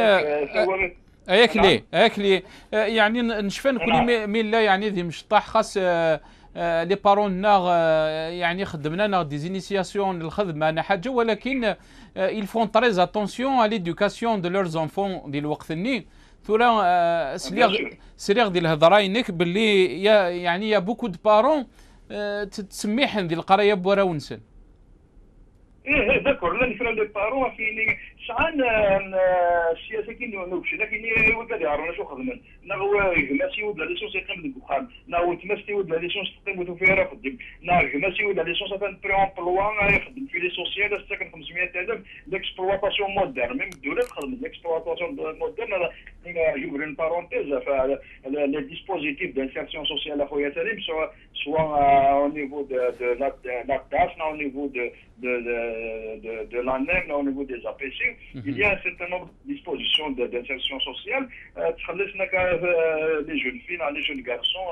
اياكلي يعني نشفى كل مين لا يعني ذي مشطح خاص لي بارون ناغ يعني خدمنا ناغ دي زينيسياسيون الخدمه انا حاجه ولكن ils font très attention à l'éducation de leurs enfants ديال الوقت الني ثورا سريغ ديال الهضره ينك باللي يعني يا بوكو دو بارون تسميحن ديال القرايه بوراونسن ايه داكور لا نفرا لي بارون كاين شحال السياسه كاين نوبش لكن ولد يعرفنا شو خدمنا نغو غماسي ولد ليسونس يقيم الدخان نغو تمسي ولد ليسونس تقيم فيها راه خدم غماسي ولد ليسونس تاع بري امبلوا يخدم في لي سوسيال ساكن 500,000 ليكسبلواتاسيون مودرن ميم الدوله تخدم ليكسبلواتاسيون مودرن يوبر اون بارونتيز لي ديسبوزيتيف دانسيرسيون سوسيال اخويا سليم سوا او نيفو دو لا تاس او نيفو de l'ANEM, au niveau des APC, il y a un certain nombre de dispositions d'insertion sociale. Les jeunes filles, les jeunes garçons,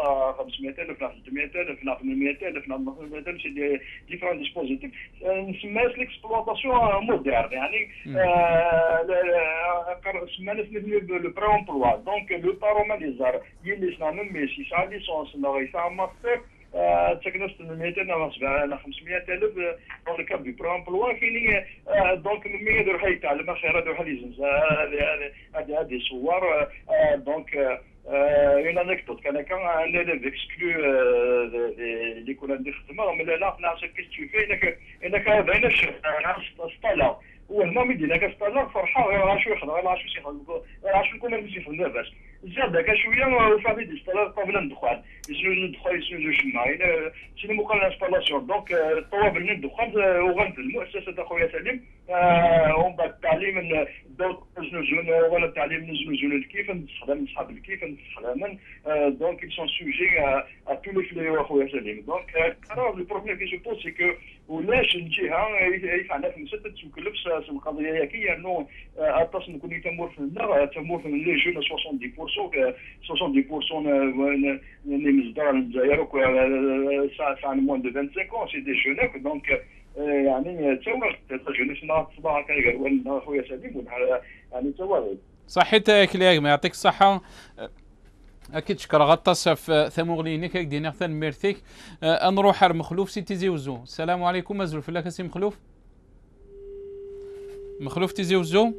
c'est des différents dispositifs. C'est l'exploitation moderne. Le pré-emploi. Donc, le paromalisar, il est même si ça licence, il a un master. تكنس 200 أو 700 500,000 دون لو كاب دو برو امبلوا كاين دونك ملي يروح يتعلم خير يروح ليزنس هذه صور دونك une anecdote كان l'élève exclu اللي كنا ندير خدمه من لا نعرف كيف تشوفي انك باينه سطالا وهما مدينا كسطالا فرحه غير راه يخدم غير راه شو يكون مزيان لاباس زاد هكا شويه وفامي دي سطالا قبل ندخل يسنو شما سيني مقال انستالاسيون دونك طواب ندخل وغنت المؤسسه اخويا سليم ومن بعد التعليم الدور نزول ولا التعليم نزول كيف نستخدم نصحاب الكيف نستخدم دونك ils sont sujets à tous les fléaux اخويا سليم دونك alors le problème qui se pose c'est que ولاش الجهه يفعلنا في مسدد تكلف القضيه هي انه اتصل نكون تمور في النار تمور في لي جون 70% اللي مصدر الجزائر ساعه موان دو 25 سي دي جون دونك يعني توا جونيس ما تصبح هكا قال خويا سليم يعني توا صحيت كليك ما يعطيك الصحه. اكيد شكرا غطاس في ثموغلينيك هاك دينا ثان ميرثيك. نروح على مخلوف سي تيزي وزو. السلام عليكم مازال فلاك سي مخلوف تيزي وزو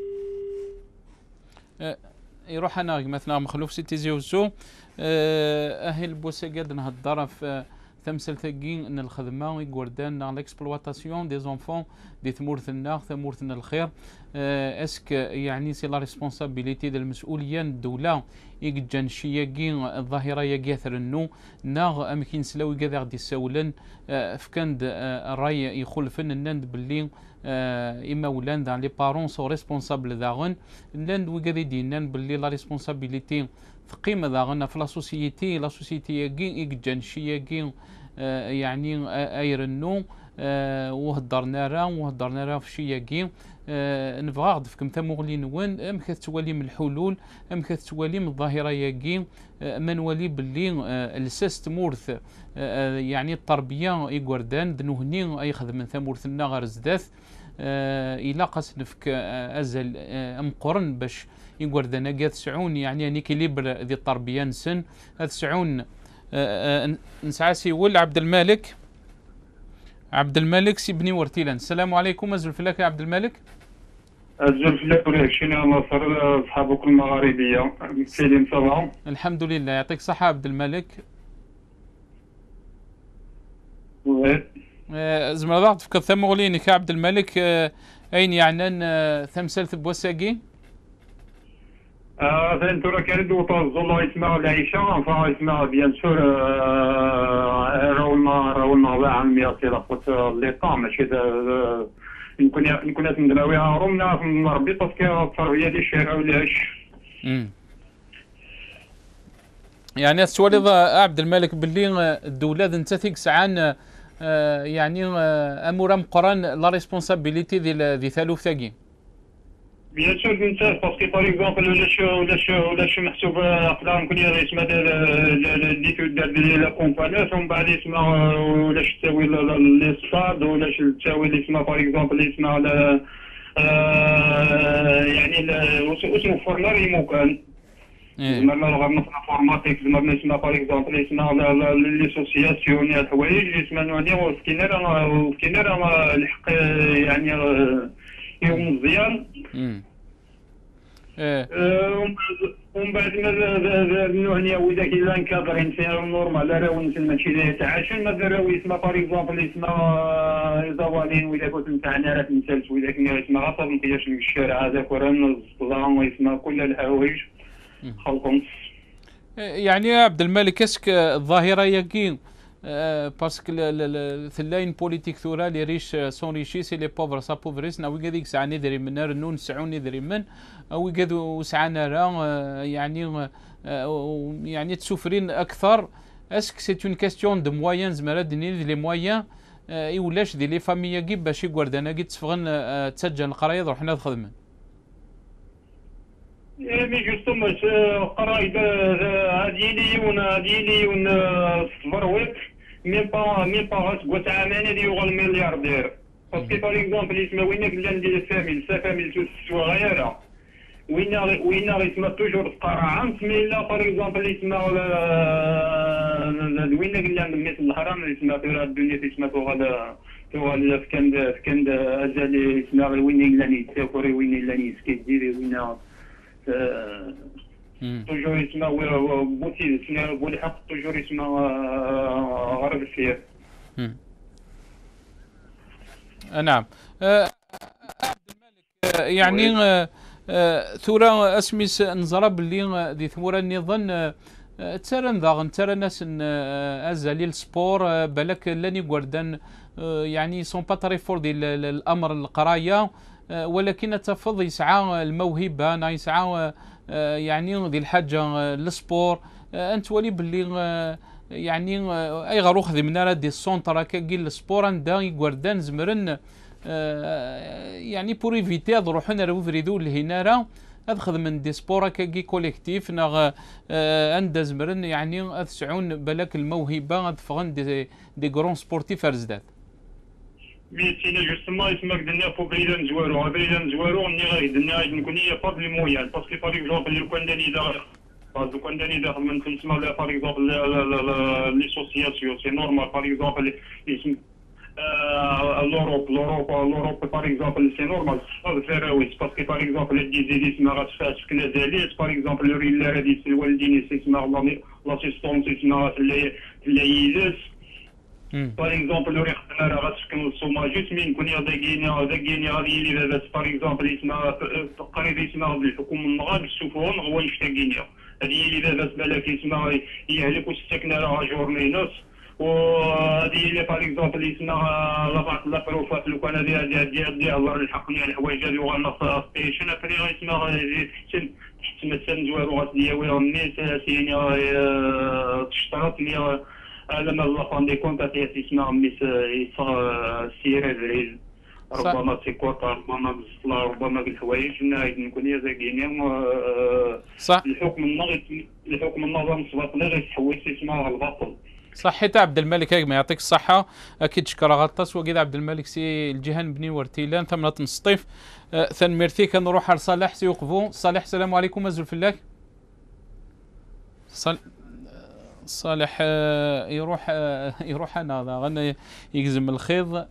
يروح انا مثلا مخلوف سي تيزي وزو اهل بوسقاد نهضر في ثمثل ثقين ان الخدمه يقوردان نا ليكسبلواتاسيون دي زونفون دي ثمورثنا الخير اسك يعني سي لا ريسبونسابيليتي ديال المسؤوليه الدوله يجان شياكي الظاهره ياثر النو ناغ امكن سلاوي كذا غادي يساولن فكاند الراي يخلفن الناند باللي اما ولان لي بارون سو ريسبونسابل داغن الناند وكذا دينان باللي لا ريسبونسابيليتي قيمه داغنا في لا سوسيتي يجان شياكي يعني ايرنو وهضرنا راه في شياكي نبغى غدفكم تموغلين وين ام كتوالي من الحلول ام كتوالي من الظاهره ياكي ما نولي باللي الساس تمورث يعني التربيه يقردان دنوهني اي خدم من ثمورثنا غير زداث الى قاس نفك ازل مقرن باش يقردنا كاع تسعون يعني نيكيليبر ذي التربيه نسن تسعون نسعاسي ول عبد الملك سي بني ورتيلان. السلام عليكم ازول فلاك يا عبد الملك. ازول فلاك ولكن نصر اصحابك المغاربيه سليم صباح. الحمد لله يعطيك الصحه عبد الملك. زعما ضغط فكر ثمغلينك يا عبد الملك اين يعني ثمثل بوساقي فانتورا كان دوطا الظل يسمع العيشة فيسمع بيان سور راولنا ضاع المياسي لخوت الليطا ماشي نكون ندراويها رومنا نربي باسكو التربية دي شيرا ولاش. يعني السؤال عبد الملك باللي الدولة انت ثيك سعان يعني امور مقران لا ريسبونسابيليتي دي ثالوث ثاقي. بيان سور ننساه باسكو باغ اكزومبل ولاش محسوب نقدر نكون يسمى ليتود ديال لا كومبانيات ومن بعد يسمى ولاش تساوي لي صاد ولاش تساوي اللي يسمى باغ اكزومبل يسمى يعني اسمه فورناري مكان زعما غنصنع فورماتيك زعما يسمى باغ اكزومبل يسمى لي سوسياسيون الحوايج يسمى نواني وسكينر الحق يعني يوم مزيان. ومن بعد ما النوع وذاك الا نكادر انسان نورمال راه انسان ماشي يتعاشر ماذا راه يسمى باغ اكزومبل يسمى زوالين وإذا كنت نتاعنا راه تنسالت وإذا كنا يسمى غاصب نقياش الشارع هذاك وراه الظلام ويسمى كل الحوايج خلطهم. يعني يا عبد الملك اسك الظاهره ياكي باسكو ثلاين بوليتيك ثورا لي ريش سون ريشي سي لي بوفر سا بوفريس ناوي كذيك ساعه ندري من نون سعوني ندري من او كذو ساعه راه يعني تسوفرين اكثر اسك سي اون كاستيون دو مويان زعما دني لي مويان ولاش دي لي فاميا كي باش يقردنا كي تسفغن تسجل القرايه روح حنا خدمه مي جوستومون قرايد هاديليون صبرويت ميم با غاسكوات عامان هادي يوغل ملياردير باسكو باغ اكزومبل يسمى وين كلا ندير الفاميل سا فاميل تسوى غيرها وين يسمى توجور تقرا عام مي لا باغ اكزومبل يسمى وين قلنا من مثل الحرام اللي سمعت راه الدنيا تسمى توغال فكان ازال يسمع وين قلاني تاكوري وين قلاني سكيديري وين توجور يسمع بوتي يسمع بالحق توجور يسمع غرب السير. نعم. يعني ثورة اسميس نزرب اللي دي ثورة نظن ترى نظن ترى ناس ازالي السبور بالك لاني غوردان يعني سون با تري فور ديال الامر القرايه، ولكن تفض يسعى الموهبه يسعى يعني ديال الحاجه السبور. انت ولي باللي يعني اي غير خذ من راه دي السونتر هكا كاين السبور عندها يغوردان زمرن يعني بور ايفيتي نروحو نراو فريدو لهنا راه هاد من دي سبور هكا كوليكتيف ناغ عند زمرن يعني تسعون بالك الموهبه غتفغن دي كرون سبورتيف ارزداد. ميتينا جوستومون يسمى قلنا فوق بيلان زوارو ني غايدنا نكون هي فاضل المويان باسكو باغ اكزومبل لو كان داني لو كان داني داخل من تسمى باغ اكزومبل لي سوسياسيون سي نورمال باغ اكزومبل يسمى l'Europe par exemple c'est normal faire oui parce que par exemple les dizélis ما غتفاش في نزالات par exemple الريلا هذه الوالدين يسمى لاسيستونس يسمى الليلات par exemple لو ريختنا راه غتسكن السوماجيت من كون داكيني غادي لي لاباس par exemple يسمى قريب يسمى الحكومه النغاب السفون هو يشتاقيني هذه اللي لاباس بالك يسمى يهلك السكنه راه جورنينوس وهذه اللي باغ اكزومبل يسمى لا بروفات لو كان ديال الله الحقني الحوايج هذو غنص ستيشن افري غيسمى تحت مثلا زوارو غتدياوي الناس سيني تشترط لي لما لا فان دي كونت تسمى ميس سير ربما سيكوطا ربما بالصلاة ربما بالحوايج نكون يا زاكيني صح الحكم النظام سبق لا غيتحوس يسمى الباطل. صح. حتى عبد الملك ما يعطيك الصحة أكيد شكرا غطاس وكذا عبد الملك سي الجهان بني ورتيلان ثمنة نسطيف ثان ميرثي كنروح لصالح سيوقفوا. صالح السلام عليكم أزول فلاك. صالح يروح أنا غنى يجزم الخيض.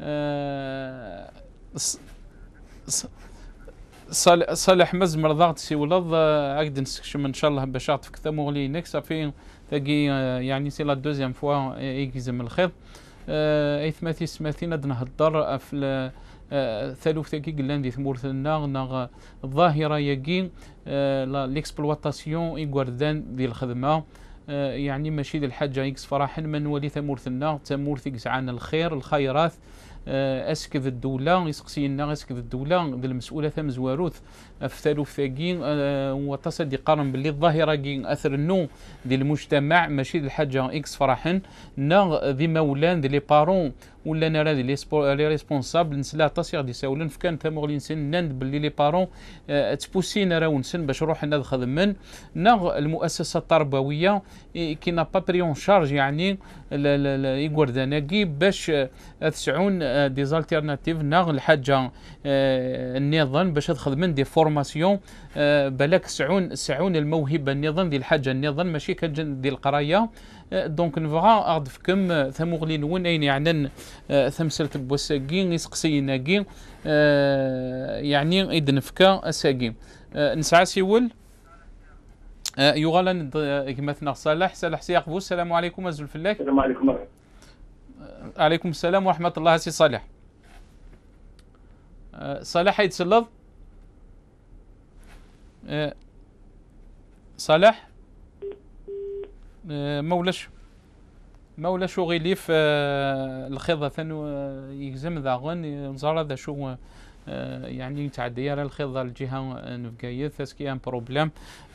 صالح مزمر ضغط سي ولد عقد نسكشم إن شاء الله باش عطفك ثموغلي نكسا في تاقي يعني سي لا دوزيام فوا يجزم الخيط اي ثماثين اد نهضر في ثالوث تاقي قلنا دي ثمورثنا ناغ الظاهره ياكي ليكسبلواتاسيون يغوردان ديال الخدمه يعني ماشي ديال الحاجه اكس فرحا من ولي ثمورثنا ثمورث يسعنا الخير الخيرات اسك ذا الدوله يسقسينا اسك ذا الدوله ذا المسؤوله ثم زواروث في ثالوث ثاقين وتصدي قارن باللي الظاهره كين اثر النو ديال المجتمع ماشي الحاجه اكس فرحا نا ذي مولان ذي لي بارون ولا نرى لي ريسبونسابل نسلا تصيغ دي ساولن فكان ثمغ الانسان نند باللي لي بارون تبوسينا راه ونسن باش نروح نخدم من نا المؤسسه التربويه كي نا با بري اون شارج يعني يغورداناكي باش تسعون دي زالتيرناتيف نا الحاجه النظام باش تخدمن دي فورماسيون بالك سعون الموهبه النظام ديال الحاجه النظام ماشي كان ديال القرايه دونك نبغى اعرفكم ثمغلين وين اين يعني ثمسلة بوساكين يسقسيناكي يعني يدنفكا اساكي نسعى سيول يغالن كمثنا صالح سيقفو. السلام عليكم ازول فلاك. السلام عليكم. عليكم السلام ورحمه الله. سي صالح صالح يتسلط صالح مولاش غيليف الخيضة ثانو يجزم ذاغن نزار هذا شو يعني تعدي على الخيضة الجهة نفقاية ثاسكي ان بروبليم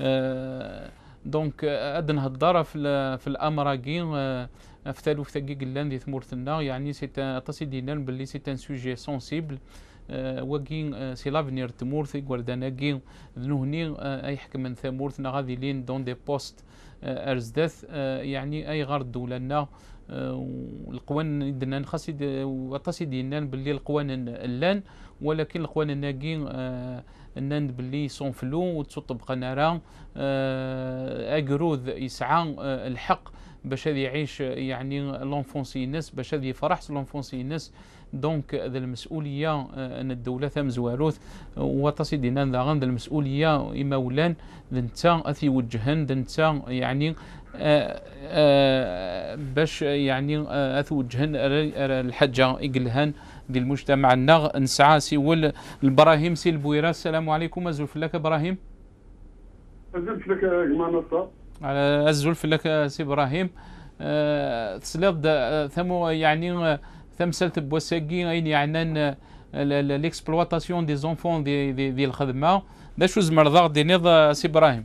دونك ادن هالدار في الامراكي في ثالوث ثقي قلان دي ثمورثنا يعني سي تصيدينا باللي سي ان سوجي سونسيبل وكين سي لافنير تمورث غورداناكي ذنوهني اي حكم من ثمورثنا غادي لين دون دي بوست ارزدث يعني اي غير دولنا القوان يدنا خاص وتصيدينا باللي القوان اللان ولكن القوان الناقي أننا باللي صنفلو وتطبق نرى أجروذ يسعى الحق باش هذا يعيش يعني لونفونسي الناس، باش هذا يفرح لونفونسي الناس. دونك هذا المسؤوليه ان الدوله ثم زواروث وتصيدنا ذا المسؤوليه اما ولان ذنتا اثي وجهن ذنتا يعني باش يعني اثوجهن الحجه يقلهن دي المجتمع النغ نسعى سي البراهيم سي البويره. السلام عليكم. الزلف لك ابراهيم. الزلف لك جمانصه. على الزلف لك سي ابراهيم. تسلط ثمو يعني ثمسلت بوساكي غين يعني ليكسبلواتاسيون دي زونفون دي الخدمه باش زمر ضغط دي نض سي ابراهيم.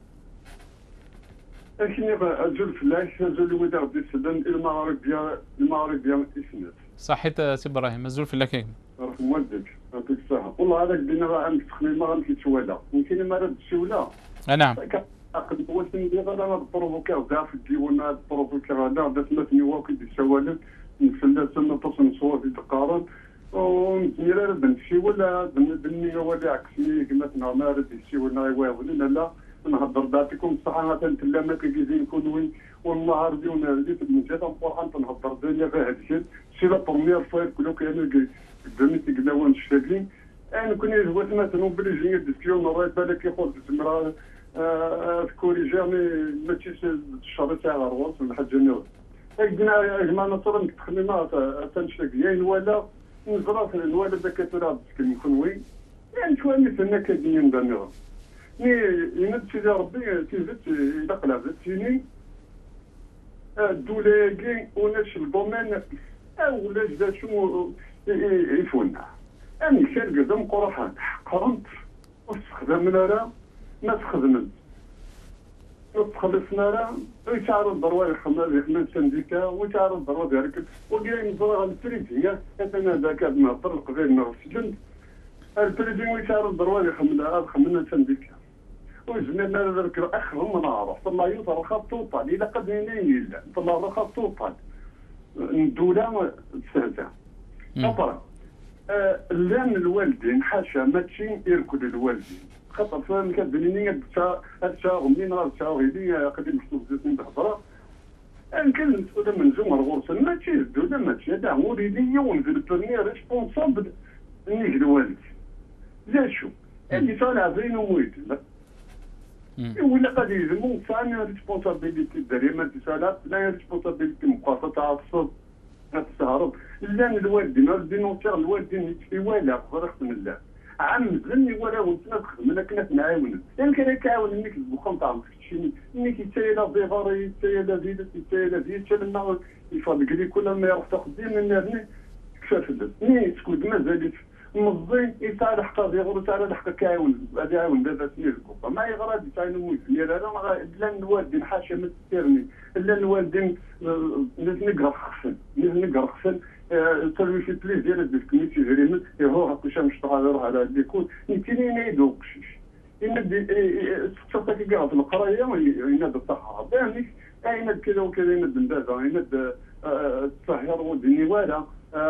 اكني الزلف فلاش زول ودار دي السودان المغربيه اسمت. صحيت سي ابراهيم. الزلف لك راك مودك يعطيك الصحه. والله هذاك بينا راه عندك تخميمه غنمشي يمكن ما راه الشوله. نعم. عقد قوات ندير انا البروفوكار كاع في الديوان هذا البروفوكار هذا دات سماتني واكد السوالف نفلت سنه تصن صور في تقارن ونتمير بنمشي ولا بني ولا عكسني كما تنهار راه يمشي ولا يواهل لا نهضر داتكم الصحه تنتلا ما كيزين كونوي والله عربي ونردي في المجال فرحان تنهضر دنيا في هذا الشيء سي لا بروميير فوا كلو كانوا قدامي تقلاوان الشاكلين انا كنا جوات مثلا بلجيه ديسكيون راه بالك ياخذ تمرا كوريجيرني ماشي الشهر تاع الرواس ولا حاجه نور قلنا يا جماعه نصر تخدمات تنشقيين ولا نزرات ولا دكاتره مسكين خنوي يعني شويه مثلنا كادين دانيو ني يمد سيدي ربي تيزت الى قلبت سيني الدوله كي وناش الدومين ولا جدا شنو يفونا انا كان قدام قرحان قرنت واستخدمنا راه ما تخدمت تخلصنا راه ويتعرض ضروري خمال سنديكا ويتعرض ضروري هكا وكاين نظره البريدي انا ذاك نهضر القبيل نرسلن البريدي ويتعرض ضروري خملنا سنديكا وزمنا ذاك الاخ هم نعرف طلع يوصل خط توطال الى قد ينين طلع خط توطال الدوله تستهزأ خطره لان الوالدين حاشا ماشي يركض الوالدين خاطر فهم كدنيا تاع منين راه تاع غيدي قديم مكتوب زيتون بهضره ان كان المسؤول من زمر غرس ماشي الدوله ماشي هذا هو وليدي ونزل بني ريسبونسابل نيجي الوالد لا شو اللي طالع زين ومويت ولا قد يلزمو ثاني ريسبونسابيلتي داري ما تسالات لا ريسبونسابيلتي مقاطعه تاع الصوت تستهرب لان الوالدين الوالدين في والع فرحت من الله عم زني ولا ونتخدم انا كنا نعاون يعني كان كاعاون انك تبقى نتاع شي انك تايلا فيغاري تايلا فيدت تايلا فيت لما يفضل لي كل ما يروح تاخذ من هنا كشاف ني تكون مازالت مزين يتاع حق فيغور تاع الحق كاعاون هذا عاون دابا سمير الكوفه ما يغرى تاع المسمير هذا لا الوالدين حاشا ما تسيرني لا الوالدين نقرا خصن تروي في بليز ديال الكميتي غير هو هاكا شمس طالع على ديكون يمكن ينيدو قشيش ينبدا تصدق كاع في القرايه ويناد الصحه يعني يناد كذا وكذا يناد ندازا يناد التطهير ودني ولا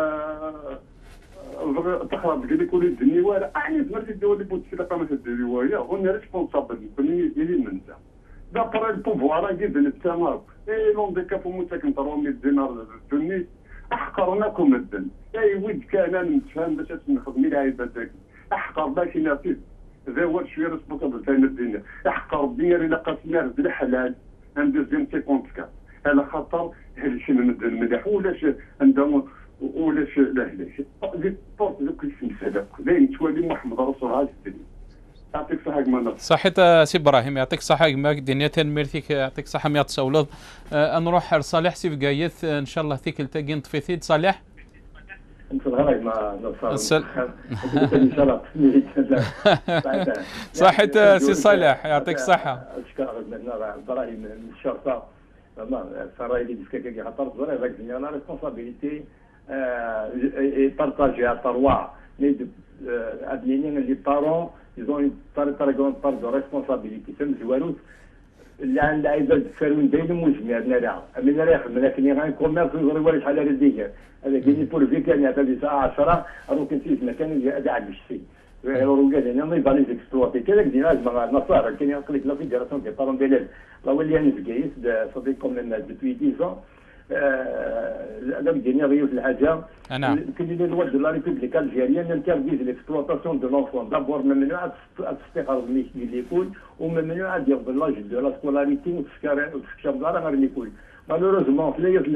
تخرب قال لك وليد دني ولا يعني سمعت الدول اللي بوت في قامه الروايه هنا ريسبونسابل كوني يلي منزا دابر البوفوار جيب التمام لونديكاب ومتاكن 300 دينار تونس احقرناكم الدم اي ود كان نتفهم باش نخدم العيبه ذاك احقر باش نافذ ذا هو شويه ريسبونسابل تاع الدنيا احقر الدنيا الا قسمنا بالحلال ندير 54 على خاطر هادشي من الدم مليح ولاش عندهم ولاش لا لا دوك السمسه داك باين توالي محمد رسول الله الدنيا يعطيك الصحة كما صحيت سي ابراهيم يعطيك الصحة كما دنيا تنميرتك يعطيك الصحة ميات سولد نروح لصالح سيف قايث ان شاء الله ثيك التاقي نطفي صالح انت الغرق ما نصار صحيت سي صالح يعطيك الصحة اشكرك من ابراهيم من الشرطة صراي لي ديسكاكي خاطر زوين هذاك الدنيا لا ريسبونسابيلتي بارطاجي à trois mais adminer les parents ils ont une très grande part de responsabilité فهم زوالوت اللي عند عايزه تفرون بينهم وجميع الناس من رايح لكن غير كوميرس ولا شحال هذا ديجا هذا كاين بور فيك يعني هذا ساعه 10 راك كنتي في مكان هذا عاد الشيء Regarder, on va les exploiter. Quel est le dinage, Nassar, qui est en la fédération des parents d'élèves, la Williams Gates, ça fait quand même depuis 10 ans. Les lois de la République algérienne interdisent l'exploitation de l'enfant. D'abord, même à l'école, ou même à dire de l'âge de la scolarité, ou ce l'école. Malheureusement,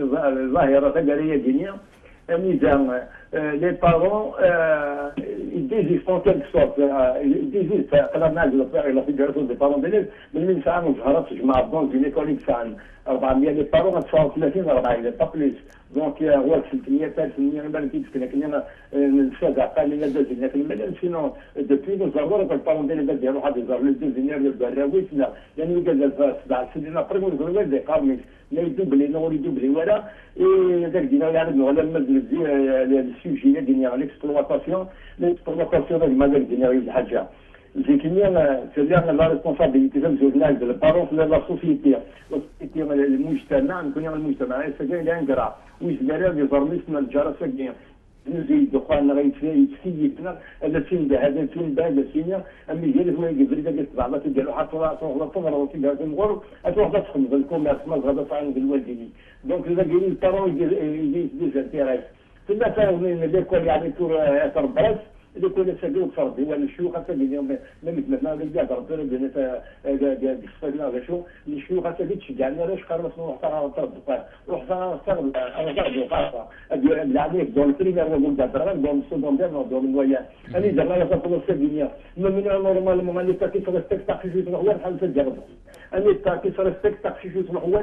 les parents ils désirent en quelque sorte, ils désirent faire la fédération des parents d'élèves, mais من ساعة ما ظهرتش جماعة dans une école يدفع 400 les parents 39 40 pas plus. Donc هو 300 300 ما كيتسكن لكن نستاذ عقالي داز لكن sinon depuis nous avons les parents d'élèves ديالو واحد يزار لي ديزينير البراوي لا يعني قال 7 سنين après nous avons des قارمين لا يدوبلي نور يدوبلي ولا داك دينا يعني ولا le sujet de l'exploitation de la de الحاجة. C'est-à-dire la responsabilité de la parole de la société. المجتمع نكون المجتمع سجين ينقرا ويزدري يزرمي سنا الجارة سجين نزيد دخان يتسيبنا الفيلم بهذا الفيلم بهذا السينيا أمي جالس هو يجبري ذاك التبعات ديالو حتى لا تمر وفي هذا المغرب أتروح تدخل في الكوميرس ما غادا فاين بالوالدين دونك إذا قالوا البارون يجي ديزانتيريس ثم فاهمين ليكول يعني تور ترباس اللي كنا سجلوا فردي ولا الشيوخ حتى اليوم ما مثلنا اللي قاعد ربنا بينا بيستغلنا ولا شو الشيوخ حتى تشجعنا علاش قالوا نروح تاع روح تاع انا قاعد وقافه يعني دون بريمير ولا دون دون سكوندير دون نوايا انا زعما لا تقول السبينيه من نورمال ما اللي تاكي في السبيكتاكل في هو بحال تجرب انا تاكي في السبيكتاكل في هو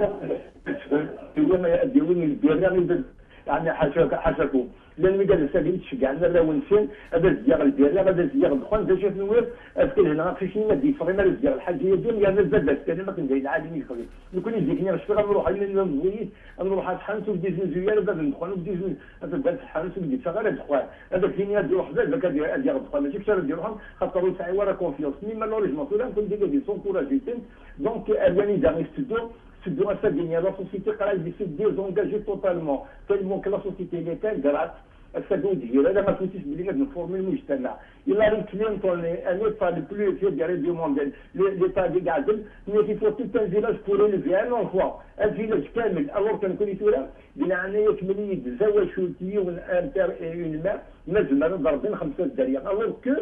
هو ما يديرون البيراميد يعني حاشاكم لان قال السبيل تشجعنا لا ونسين هذا الزياغ البيري هذا الزياغ الدخان هذا شاف نوير اذكر هنا في شي مادي فريما الزياغ الحاجيه ديال يعني زاد كلمه كنزيد العالمي يخلي نكون يجيكني باش نروح على نزويت نروح نحنس وديز نزوير وبدا ندخل وديز هذا بان حنس وديز غير الدخان هذا كاين يدير وحده ذاك ديال الدخان ماشي كثر ديالهم خاطر يسعي ورا كونفيونس ميما لوريجمون ولا نكون دي سون كوراجيتين دونك يعني داغي ستوديو à sa ligne. La société elle s'est désengagée totalement, tellement que la société était grave. السعودية هذا ما كنتش بلي نفورمي المجتمع إلا كلينتون أن يدفع البلو في ديال دو مونديال ليطا دي قاعدل مي في فوتو تان فيلاج بور إلفي أن أونفوا الفيلاج كامل ألور كان كوني تورا بناء يكمل يتزوج شوتي والأنتر الماء مزمر ضربين 5 دريا ألور كو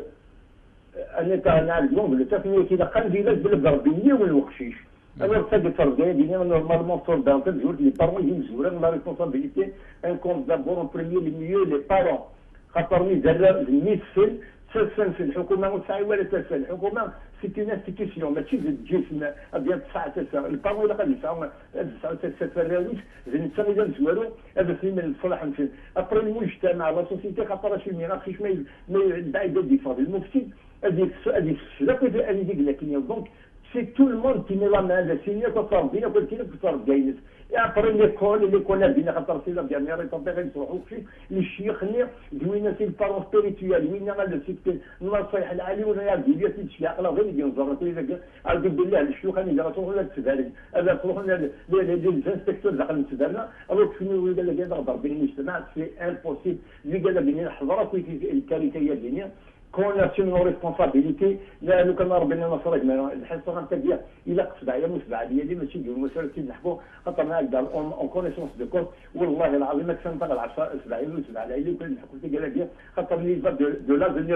أن نعرف لو تفني كذا قال فيلاج بالضربية والوقشيش. Alors, ça de faire des biens normalement sur dans tel jour, les parents ils mesurent la responsabilité, un compte d'abord en premier lieu les parents. خاطرني دار المثل تسلسل في الحكومه وتسعي ولا تسلسل الحكومه سي اون انستيتيسيون ماشي الجسم ديال 9 البارون اللي غادي يسعوا 9 فراويش زين التمييز نزوالو هذا في من الصلاح نفسي ابري المجتمع لا سوسيتي خاطر شي ميراكش ما بعيد ديفون المفسد هذيك الشلاقه في اللي ديك لكن دونك c'est tout le monde qui met la main le signe que ça vient que qui que ça gagne et après l'école bien خاطر سي لا dernière étape يروحوا في الشيخ ني دوينا سي البارون سبيريتوال وين على سيت النصيحه العاليه ولا يا ديال الشيخ لا غير يجي نزور كذا قال بالله الشيوخ اللي جاتو ولا تسدالي هذا تروح لي انسبكتور داخل تسدالنا الوغ شنو قال لك هذا ضرب المجتمع سي امبوسيبل اللي قال لك حضرات الكارثيه الدنيا كون اسيمون ريسبونسابيلتي لا لو كان ربنا نصرك الحصه غنتبع الى قصد عليا مسبعه ديالي ماشي ديال المسائل كنحكوا خاطر انا هكذا اون كونيسونس دو كور والله العظيم ما كنطلع العشاء 7 على كنحكوا في قال لك خاطر لي دو لافينير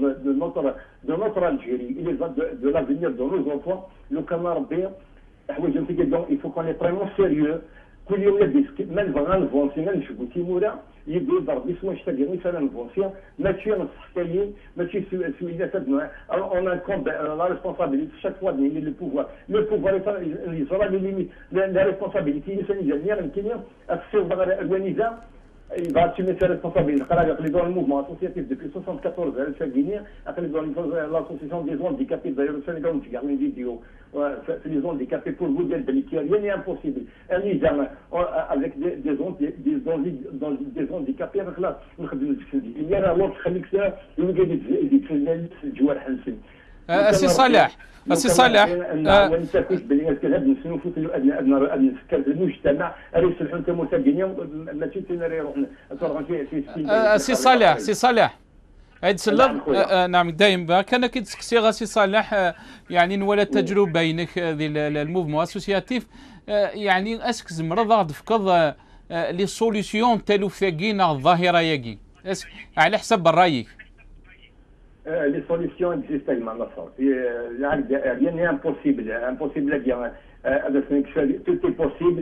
دو نوتر الجيري لي دو لافينير دو نوز انفون لو كان ربي حوايج نتي دونك يفو كون لي بريمون سيريو كل يوم لابس من فغان فونسي من نشوفو تيمورا يبدو يضرب اسمه يشتغل مثلا فونسيا ماشي نصحكاين ماشي سويدات هادنا اون ان كونت لا ريسبونسابيلتي شاك فوا ديال لو بوفوار يصرا لي ليميت لا ريسبونسابيلتي الانسان جميع يمكن السير اورغانيزا il va assumer ses responsabilités. Dans le mouvement associatif depuis 74 à Guinée, dans l'association des handicapés, d'ailleurs au Sénégal, on regarde une vidéo, c'est les handicapés pour vous dire qu'il rien n'est impossible. Un examen avec des handicapés, avec là, il y a un autre qui السي صالح السي صالح السي صالح عيد سلام. نعم دايما كان كيتسقسي غاسي صالح يعني نولا التجربه بينك الموفمون اسوسياتيف يعني اسك زمرض غاد فكض لي سوليسيون تالو ثاقينا الظاهره ياكي على حسب رايك. Les solutions existent tellement là. Rien n'est impossible. Impossible à dire. Tout est possible.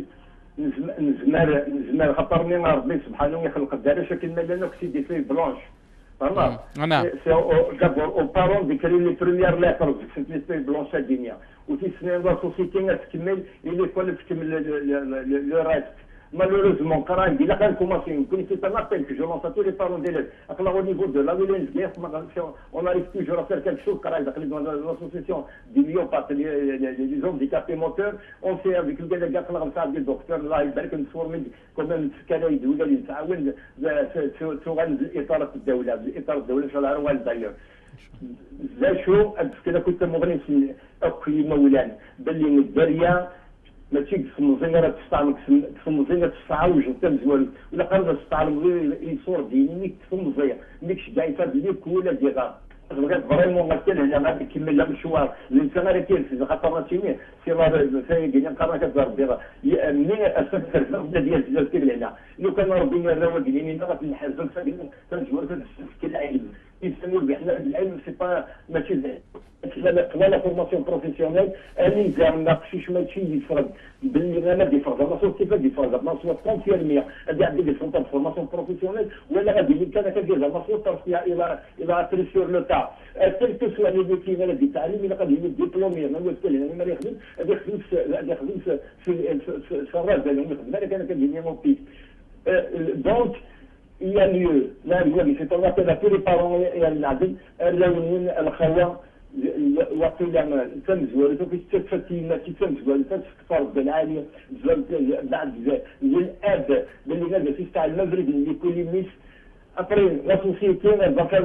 نزمر خطرني ربي سبحانه يخلق الدار شكل ما لنا كسي دي في بلونش فهمت. سي او بارون ديكري لي بريمير ليترز في في بلونش الدنيا وفي سنين لا سوسيتي تكمل اللي كل تكمل لو ريست. Malheureusement, quand il a commencé, vous connaissez un appel que je lance à tous les parents d'élèves. Au niveau de la violence, on arrive toujours à faire quelque chose, car dans l'association des myopathes, les handicapés moteurs, on sait avec le gars des docteurs, là, ils veulent former quand même ce qu'il y a de l'Ougali, ça a eu sur l'État الدولة في الأروال d'ailleurs. لا شو أنا كنت مغني في أخي مولان باللي الدريا ماشي كسمزينه كسمزينه تستعوج تمزول ولا قرب تستعلم غير يصور ديني ميك كسمزيه ميكش جايفه ليك ولا ديغا بغيت فريمون مثلا هنا ما كيكمل لا مشوار الانسان راه كيرسل خاطر راسيني سي راه كاين قرا كتضرب بها منين اسفل الفرد ديال هنا لو كان ربي يراوغ لينا راه في الحزن تنجور في العلم يسموا بحنا العلم سي با ماشي لا فورماسيون بروفيسيونيل اني زعما ناقشيش ماشي يفرض باللي انا ديفرض الرسول كيف ديفرض ماسو 30% هذه عندي دي سونطر فورماسيون بروفيسيونيل ولا غادي اللي كان كدير ماسو ترفيع الى اتري سور لو تاع تلك سوا اللي كاين هذا التعليم الى غادي ديبلومي ما يمثل هنا ما يخدم غادي يخدم في الراس ديالهم يخدم هذا كان كدير مون بيس دونك il y a lieu là c'est on appelle à tous les parents et à l'adil اللونين الخوة وقت لما تمزول في تفتينا تمزول تفكر بالعالية بعد الاب اللي نبدا في تاع المغرب اللي كل ميس ابري لا سوسيتي ذكر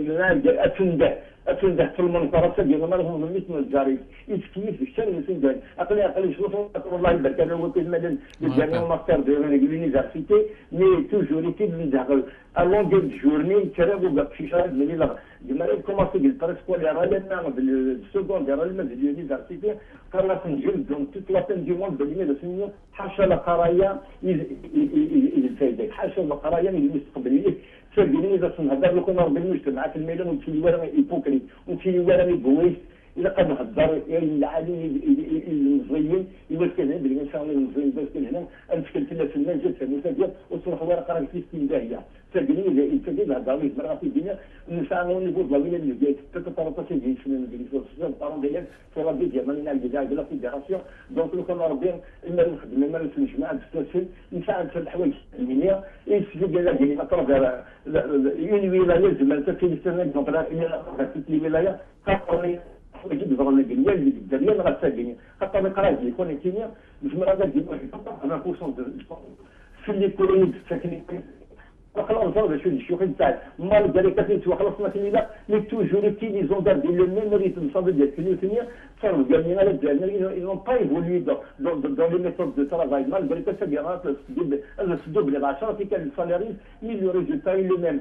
اتنده في المنطقه ديال ما لهم ميت الجاري يسكيف الشارع يسندان اقل شوف والله يبارك انا هو كيما الجامعه ماستر ديال لونيفرسيتي مي توجور كيد اللي داخل الون ديال جورني كرهوا بقى شي شهر ملي لا جمال كوماسي ديال التراسبول راه لنا بالسكوند راه لنا ديال لونيفرسيتي قررنا نجلد دونك توت لا بين دي موند باللي دا سميو حاشا القرايه الفايده حاشا القرايه المستقبليه سجلني إذا سنهدر لكم ربي المجتمع في الميلان وتشيلي ورا إيبوكري وتشيلي ورا بويس إذا قد نهدر العالم المزيين يمثل هنا باللي إن شاء الله المزيين يمثل هنا أنفكر كلا في المنزل في المساجد وصلح ورا قرار في استنداهية سجلني إذا التجديد هدر لي مرة في الدنيا نسعى نقول ضوينا اللي جاي تتطرق تجي في الانجليزي الطارون ديالك في ربي ديال مالنا البداية ديال الفيدراسيون دونك لو كان ربي إما نخدم إما نسمع عند التسلسل نساعد في الحوايج التنمية يسجل ديال أطراف une wilaya زعما في السنه دونك في الولايه خاطر يجب ضروري الجنيه اللي الدنيا غتسجل خاطر القرايه اللي يكون كيمياء الجمره ديال انا كوسون في اللي كوريد ساكنين خلاص هذا شو الشيوخ تاع مال ذلك كيتوا خلصنا كلينا مي توجور كي لي زوندار ديال لو ميم ريتم صافي ديال الثانيه صاروا جامعين على الجامعه ils n'ont pas évolué dans les méthodes de travail malgré que ça bien الدبل 10 في كان السالاري مي لو ريزولتا لو ميم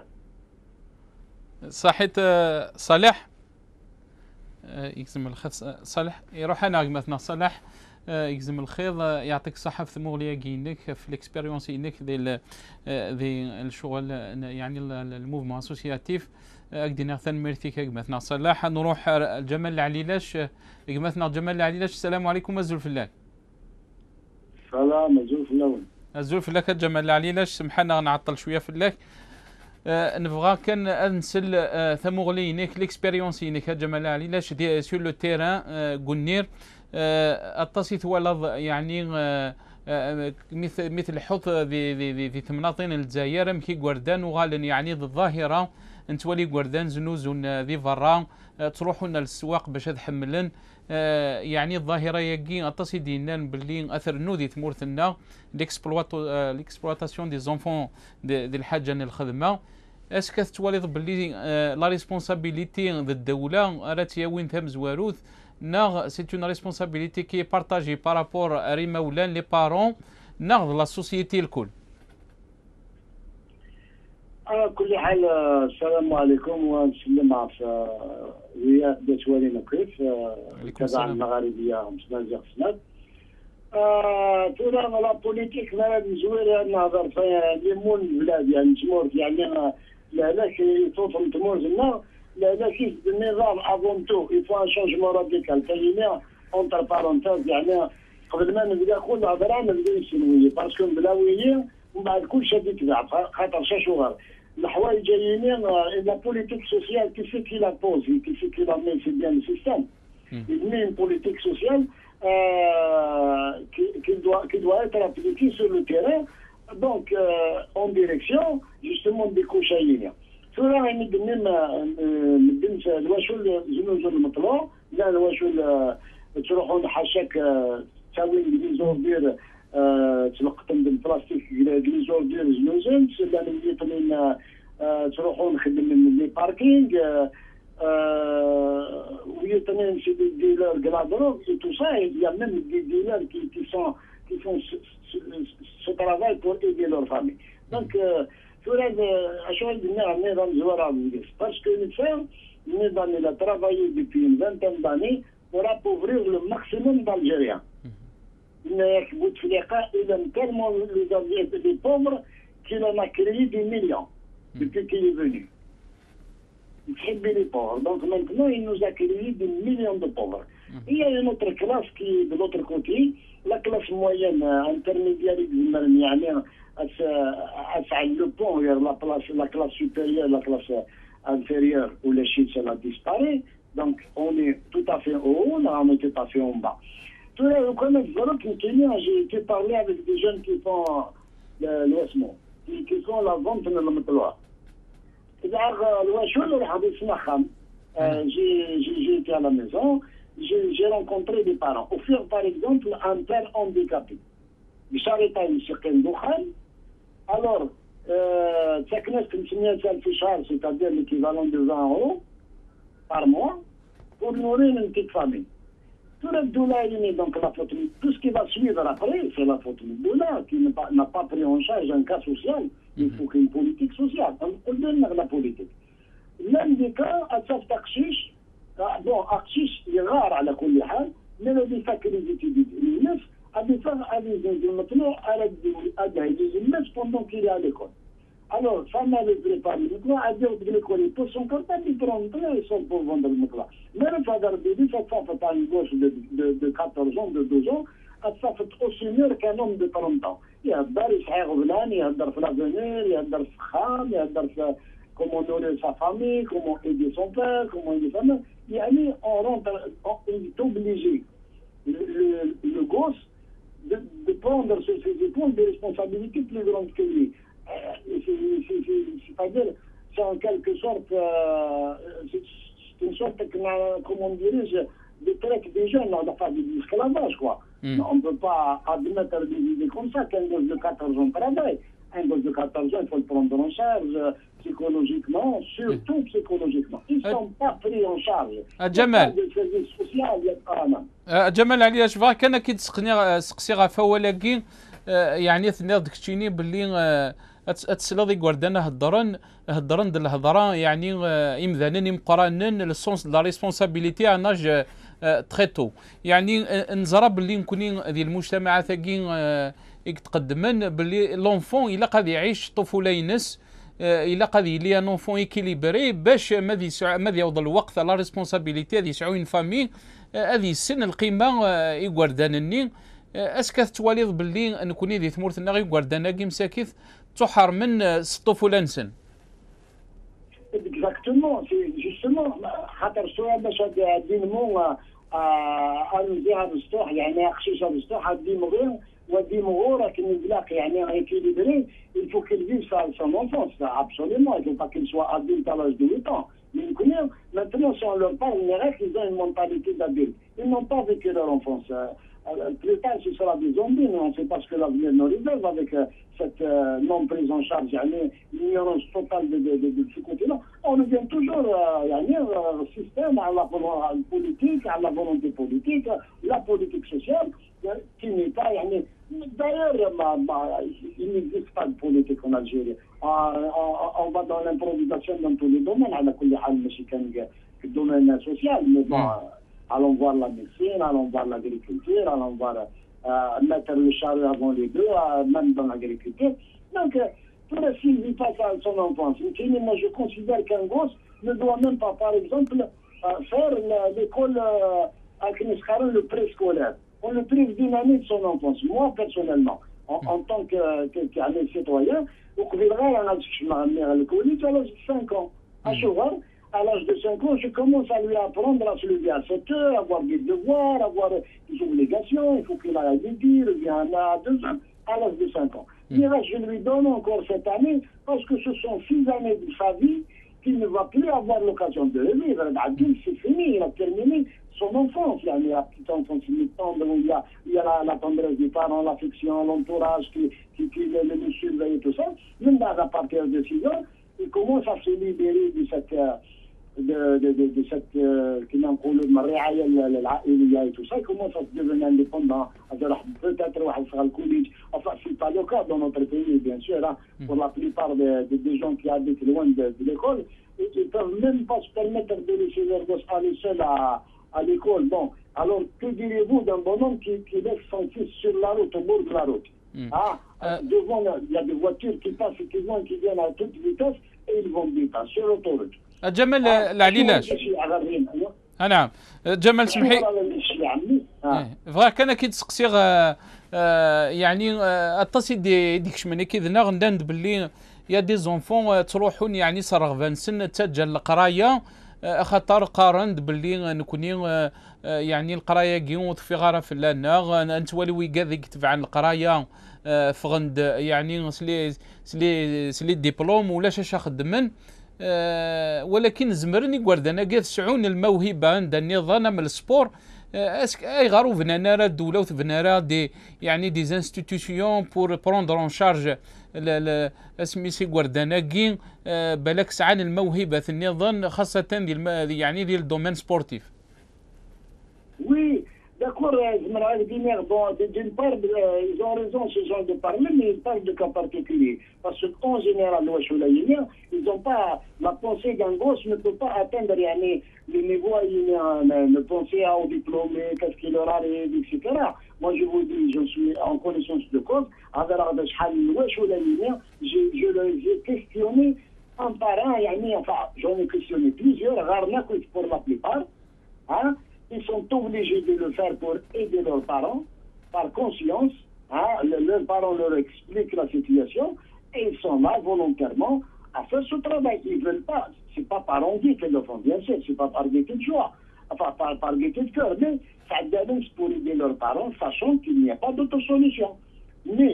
صحيت صالح يكزم الخيط صالح يروح انا مثلا صالح يكزم الخيط يعطيك الصحة في مغلية كينك في الاكسبيريونس انك ذي الشغل يعني الموفمون اسوسياتيف اكدي نغثن ميرثيك مثلا صلاح نروح جمال العليلاش مثلا جمال العليلاش السلام عليكم الزول فلاك سلام الزول فلاك الزول فلاك جمال العليلاش سمحنا نعطل شوية فلاك نبغى كان نسل ثمغلي نيك ليكسبيريونس نيك جمال العليلاش دي سور لو تيران قنير التصيت ولظ يعني مثل حط في ثمناطين الجزائر مكي قردان وغالن يعني الظاهرة نتولي قردان زنوزون ذي فرا تروحون للسواق باش تحملن يعني الظاهرة يجي التصي دينا باللي أثر نوذي ثمورثنا ليكسبلواتاسيون دي زونفون دي الحاجة الخدمة اسكث توالي باللي لا ريسبونسابيليتي ذا الدولة راتي وين ثم زواروث ناغ سي اون ريسبونسابيليتي كي بارطاجي بارابور ري مولان لي بارون ناغ لا سوسيتي الكل. على كل حال السلام عليكم ونسلم على ويا بدات والينا كيف التابعه المغاربيه مزيان سنات ترى لا بوليتيك ما مزوير نهضر فيها ليمون البلاد يعني تمور يعني لا يفوت تمور لنا لا كيف النظام افون تو يفو ان شونجمون راديكال كاينه اونتر بارونتاز يعني قبل ما نبدا كل هضره نبدا نسولويه باسكو بلاويه ومن بعد كل شيء يتبع خاطر شغل الحوايج جايين لا بوليتيك سوسيال كيف لا بوزي كيف لا مي سي بيان السيستم une politique sociale qui doit être appliquée sur le terrain, donc en direction justement des couches aériennes. Cela يعني بالنسبه لواشو الزنوج المطلوب لا لواشو تروحوا حاشاك تساوي لي زوردير تلقطن بالبلاستيك لي زوردير زنوزن لا يطلين تروحوا نخدم من لي باركينغ ويتنين سي دي ديلر كلادروك et tout ça, il y a même des dealers qui font ce travail pour aider leur famille. Donc, parce que nous faisons, il a travaillé depuis une vingtaine d'années pour appauvrir le maximum d'Algériens. Il aime tellement les pauvres qu'il en a créé des millions depuis qu'il est venu. Les pauvres. Donc maintenant, il nous a créé des millions de pauvres. Il y a une autre classe qui est de l'autre côté, la classe moyenne intermédiaire, le pont vers la classe supérieure, la classe inférieure, où le chiffre cela disparaît. Donc on est tout à fait en haut, là on est tout à fait en bas. J'ai été parler avec des jeunes qui font l'ouessement, qui font la vente de l'emploi. J'ai été à la maison, j'ai rencontré des parents. Offrir par exemple un père handicapé. Il s'arrête à une certaine bouchane. Alors, c'est-à-dire l'équivalent de 20 € par mois pour nourrir une petite famille. Tout le doula, donc la faute. Tout ce qui va suivre après, c'est la faute du doula qui n'a pas pris en charge un cas social. Il faut qu'une politique sociale. On donne la politique. L'un des cas, à cette taxis, bon, taxis, il est rare à la collégiale, mais le défaut que les étudiants, à des femmes, à des maintenant, à des immenses pendant qu'il est à l'école. Alors, ça m'a le préparé, maintenant, à dire de l'école, ils peuvent son contact, ils prennent ils sont pour vendre le matelas. Mais le father baby, ça fait à une gauche de 14 ans, de 12 ans, ça fait aussi mieux qu'un homme de 30 ans. يهدر يصحيح غبلان يهدر في لافونير يهدر في السخان يهدر في comment nourrir sa famille, comment aider son père, comment aider sa mère. يعني on rentre, il est obligé le gosse de prendre sur ses épaules des responsabilités plus grandes que lui. C'est-à-dire, c'est en quelque sorte c'est une sorte comment on dirait de traite des jeunes, on n'a pas de l'esclavage quoi. On ne peut pas admettre des idées comme ça qu'un gosse de 14 ans travaille. Un gosse de 14 ans, il faut le prendre en charge psychologiquement, surtout psychologiquement. Ils ne sont pas pris en charge. جمال de service social, il y a جمال علاش فا كان كي تسقسي غافا ولكن يعني ثني دكتشيني باللي اتسلادي غوردانا هضرن د الهضره يعني امذانن يمقرانن السونس لا ريسبونسابيلتي ان اج تري تو يعني نزرى باللي نكوني ذي المجتمع ثاكي يتقدمن باللي لونفون الا قاد يعيش طفوله ينس الا قاد يلي ان اونفون ايكيليبري باش ماذا يوض الوقت لا ريسبونسابيلتي هذه يسعو اون فامي هذه السن القيمه يغوردانني اسكث تواليض باللي نكوني ذي ثمورتنا غي غوردانا كي مساكيث تحر من الطفوله نسن. Exactement, c'est justement خاطر شويه باش الدين مو انزيها بسطوح يعني خشيشه بسطوح الدين مغير ودي مغورة qui nous blague يعني équilibré, il faut qu'il vive son enfance, absolument, il ne faut pas qu'il soit adulte à l'âge de 8 ans. Mais maintenant, si on leur parle, on dirait qu'ils ont une mentalité d'adulte. Ils n'ont pas vécu leur enfance. Plus tard, ce sera des zombies, mais on ne sait pas ce que l'avenir nous réserve avec cette non-prise en charge, l'ignorance totale de ce côté-là. On revient toujours au système, à la politique, à la volonté politique, la politique sociale, qui n'est pas... D'ailleurs, il n'existe pas de politique en Algérie. On va dans l'improvisation dans tous les domaines. على كل حال ماشي كان في الدومين social, mais bon, allons voir la médecine, allons voir l'agriculture, allons voir mettre le chariot avant les deux, même dans l'agriculture. Donc, tout le s'il vit pas son enfance. Moi, je considère qu'un gosse ne doit même pas, par exemple, faire l'école le préscolaire. On le prive d'une année de son enfance. Moi, personnellement, en tant que citoyen, à l'âge de 5 ans. À cheval, à l'âge de 5 ans, je commence à lui apprendre à se lever à 7 heures, avoir des devoirs, avoir des obligations. Il faut qu'il aille dire, il y en a 2 ans, à l'âge de 5 ans. Mais là, je lui donne encore cette année, parce que ce sont 6 années de sa vie qu'il ne va plus avoir l'occasion de le vivre. C'est fini, il a terminé son enfance. Il y a la petite enfance tendre, où il y a la tendresse des parents, l'affection, l'entourage qui le surveille et tout ça. Même à partir de 6 ans, il commence à se libérer de cette et tout ça. Il commence à se devenir indépendant. Peut-être au collège. Enfin, c'est pas le cas dans notre pays, bien sûr. Hein. Pour la plupart des gens qui habitent loin de l'école, ils ne peuvent même pas se permettre de laisser leurs gosses aller seuls à l'école. Bon, alors que direz-vous d'un bonhomme qui laisse son fils sur la route, au bord de la route? Devant, il y a des voitures qui passent et qui viennent à toute vitesse et ils vont vite sur l'autoroute. جمال العليلاش نعم جمال سمحي فراك انا كيتسقسي يعني اتصل ديك شمني كيدنا غندند باللي يا دي زونفون تروحون يعني صرغبان سن تاجل القرايه خاطر قارند باللي نكوني يعني القرايه كيوت في غاره في لانا انت ولي كاع يكتب عن القرايه فغند يعني سلي ديبلوم ولا شاش خدمن ولكن زمرني قردنا قاذ سعون الموهبه عند النظام من السبور اي غارو فنانا راه الدوله وفنانا دي يعني دي انستيتيوشن بور بروندر اون شارج سميتي قردنا كي بالك سعان الموهبه في النظام خاصه ديال يعني ديال الدومين سبورتيف. وي d'accord, d'une part, ils ont raison, ces gens de parler, mais ils parlent de cas particuliers. Parce qu'en général, ils n'ont pas, la pensée d'un gosse ne peut pas atteindre les niveaux, ne penser au diplômé, qu'est-ce qu'il leur arrive, etc. Moi, je vous dis, je suis en connaissance de cause, je les ai questionnés un par un, enfin, j'en ai questionné plusieurs, rarement pour la plupart, hein. Ils sont obligés de le faire pour aider leurs parents, par conscience. Hein, leurs parents leur expliquent la situation et ils sont là volontairement à faire ce travail. Ils ne veulent pas. Ce n'est pas par envie qu'ils le font, bien sûr. Ce n'est pas par gaieté de joie, enfin par gaieté de cœur. Mais ça dénonce pour aider leurs parents, sachant qu'il n'y a pas d'autre solution. Mais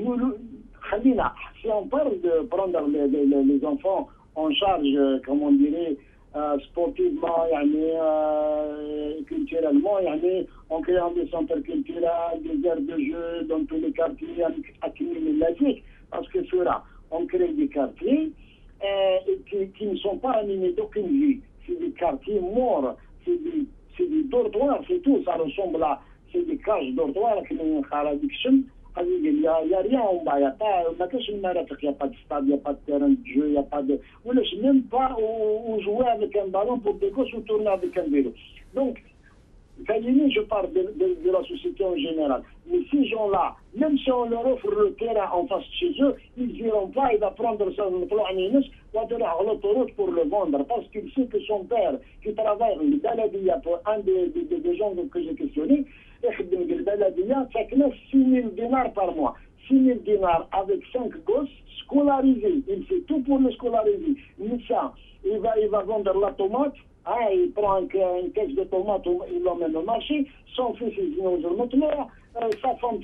si on parle de prendre les enfants en charge, comme on dirait, sportivement, culturellement, en créant des centres culturels, des aires de jeu dans tous les quartiers, parce que cela, on crée des quartiers qui ne sont pas animés d'aucune vie. C'est des quartiers morts, c'est des dortoirs, c'est tout. Ça ressemble à, c'est des cages dortoirs qui n'ont pas d'addiction. Il n'y a rien en bas, il n'y a pas de stade, il n'y a pas de terrain de jeu, il n'y a pas de... On ne laisse même pas où jouer avec un ballon pour des gosses ou tourner avec un vélo. Donc, je parle de la société en général. Mais ces gens-là, même si on leur offre le terrain en face de chez eux, ils n'iront pas, il va prendre ça à l'autoroute pour le vendre. Parce qu'il sait que son père, qui travaille pour un des gens que j'ai questionné, ça classe 6 000 dinars par mois. 6 000 dinars avec 5 gosses scolarisés. Il fait tout pour les scolariser. Mais ça, il va vendre la tomate. Il prend une caisse de tomates, il l'emmène au marché. Son fils, il vient aux alentours. Sa femme,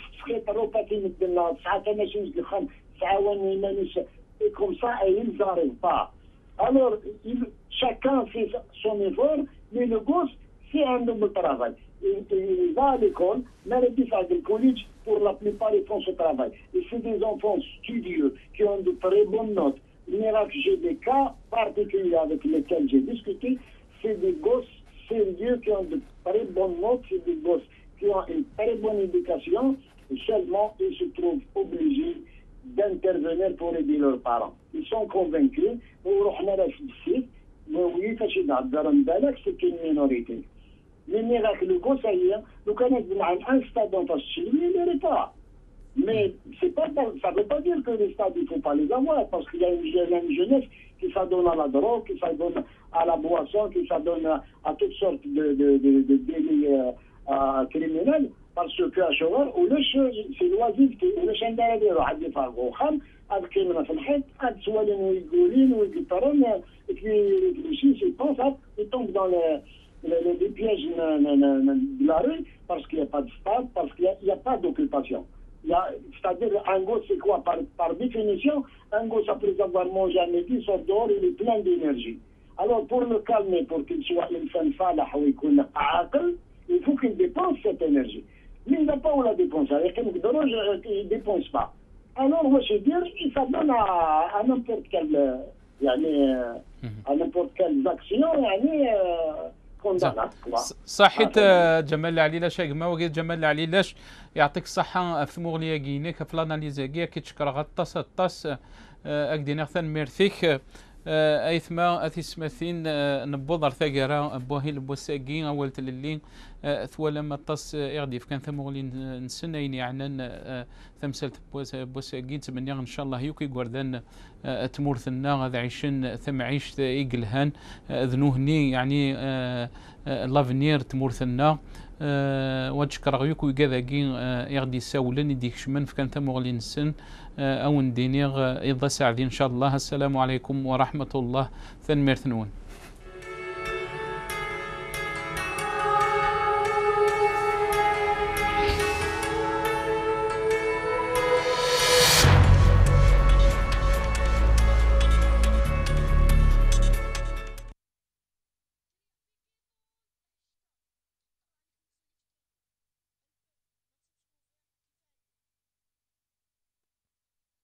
et comme ça, ils n'arrivent pas. Alors, chacun fait son effort, mais le gosse, c'est un double travail. Il va à l'école, mais le collège, pour la plupart, ils font ce travail. Et c'est des enfants studieux qui ont de très bonnes notes. Mais là, j'ai des cas particuliers avec lesquels j'ai discuté. C'est des gosses sérieux qui ont de très bonnes notes, c'est des gosses qui ont une très bonne éducation. Et seulement, ils se trouvent obligés d'intervenir pour aider leurs parents. Ils sont convaincus. ورحنا له في السيت وي فاش يهضر من بالك سي كاين مينوريتي. Les miracles locaux, ça y est, nous connaissons un stade dans ta chez lui, il n'est pas. Mais c'est pas, ça ne veut pas dire que les stades, il ne faut pas les avoir, parce qu'il y a une jeunesse qui s'adonne à la drogue, qui s'adonne à la boisson, qui s'adonne à toutes sortes de délits criminels, parce qu'à Chouar, c'est l'oisif, ou le chandalier, il y a des fargoukham, avec les mains dans le hit, avec les soignants, ou les guitaron, et puis les réfléchissent, ils pensent, ils tombent dans les pièges de la rue, parce qu'il n'y a pas de stade, parce qu'il n'y a pas d'occupation. C'est-à-dire, un gosse, c'est quoi? Par définition, un gosse, après avoir mangé un midi, sort dehors, il est plein d'énergie. Alors, pour le calmer, pour qu'il soit une femme falah ou il faut qu'il dépense cette énergie. Mais il n'a pas où la dépenser. Il ne dépense pas. Alors, moi, je veux dire, il s'adonne à n'importe quelle action, صحيت جمال العليلاش كما وقيت جمال العليلاش يعطيك الصحة في مغلية كينيك في لاناليزاكيا كيتشكر غطاس الطاس اكدينا ثان ميرثيك ايثما اثيسماثين نبوض ارثاكرا بوهيل بوساكين اولت للي ثوالا ما طاس يغديف كان ثمغلي نسنين يعني ثمسلت بوساكين تمنيا ان شاء الله يوكي غوردان تمورثنا غادا عيشن ثم عيش يقلهان ذنوهني يعني لافنير تمورثنا وتشكر غيوكو كذاكي يغدي ساولن يديك شمن فكان ثمغلي نسن او ندينيغ إذا ساعدين إن شاء الله. السلام عليكم ورحمة الله ثنمير ثنون.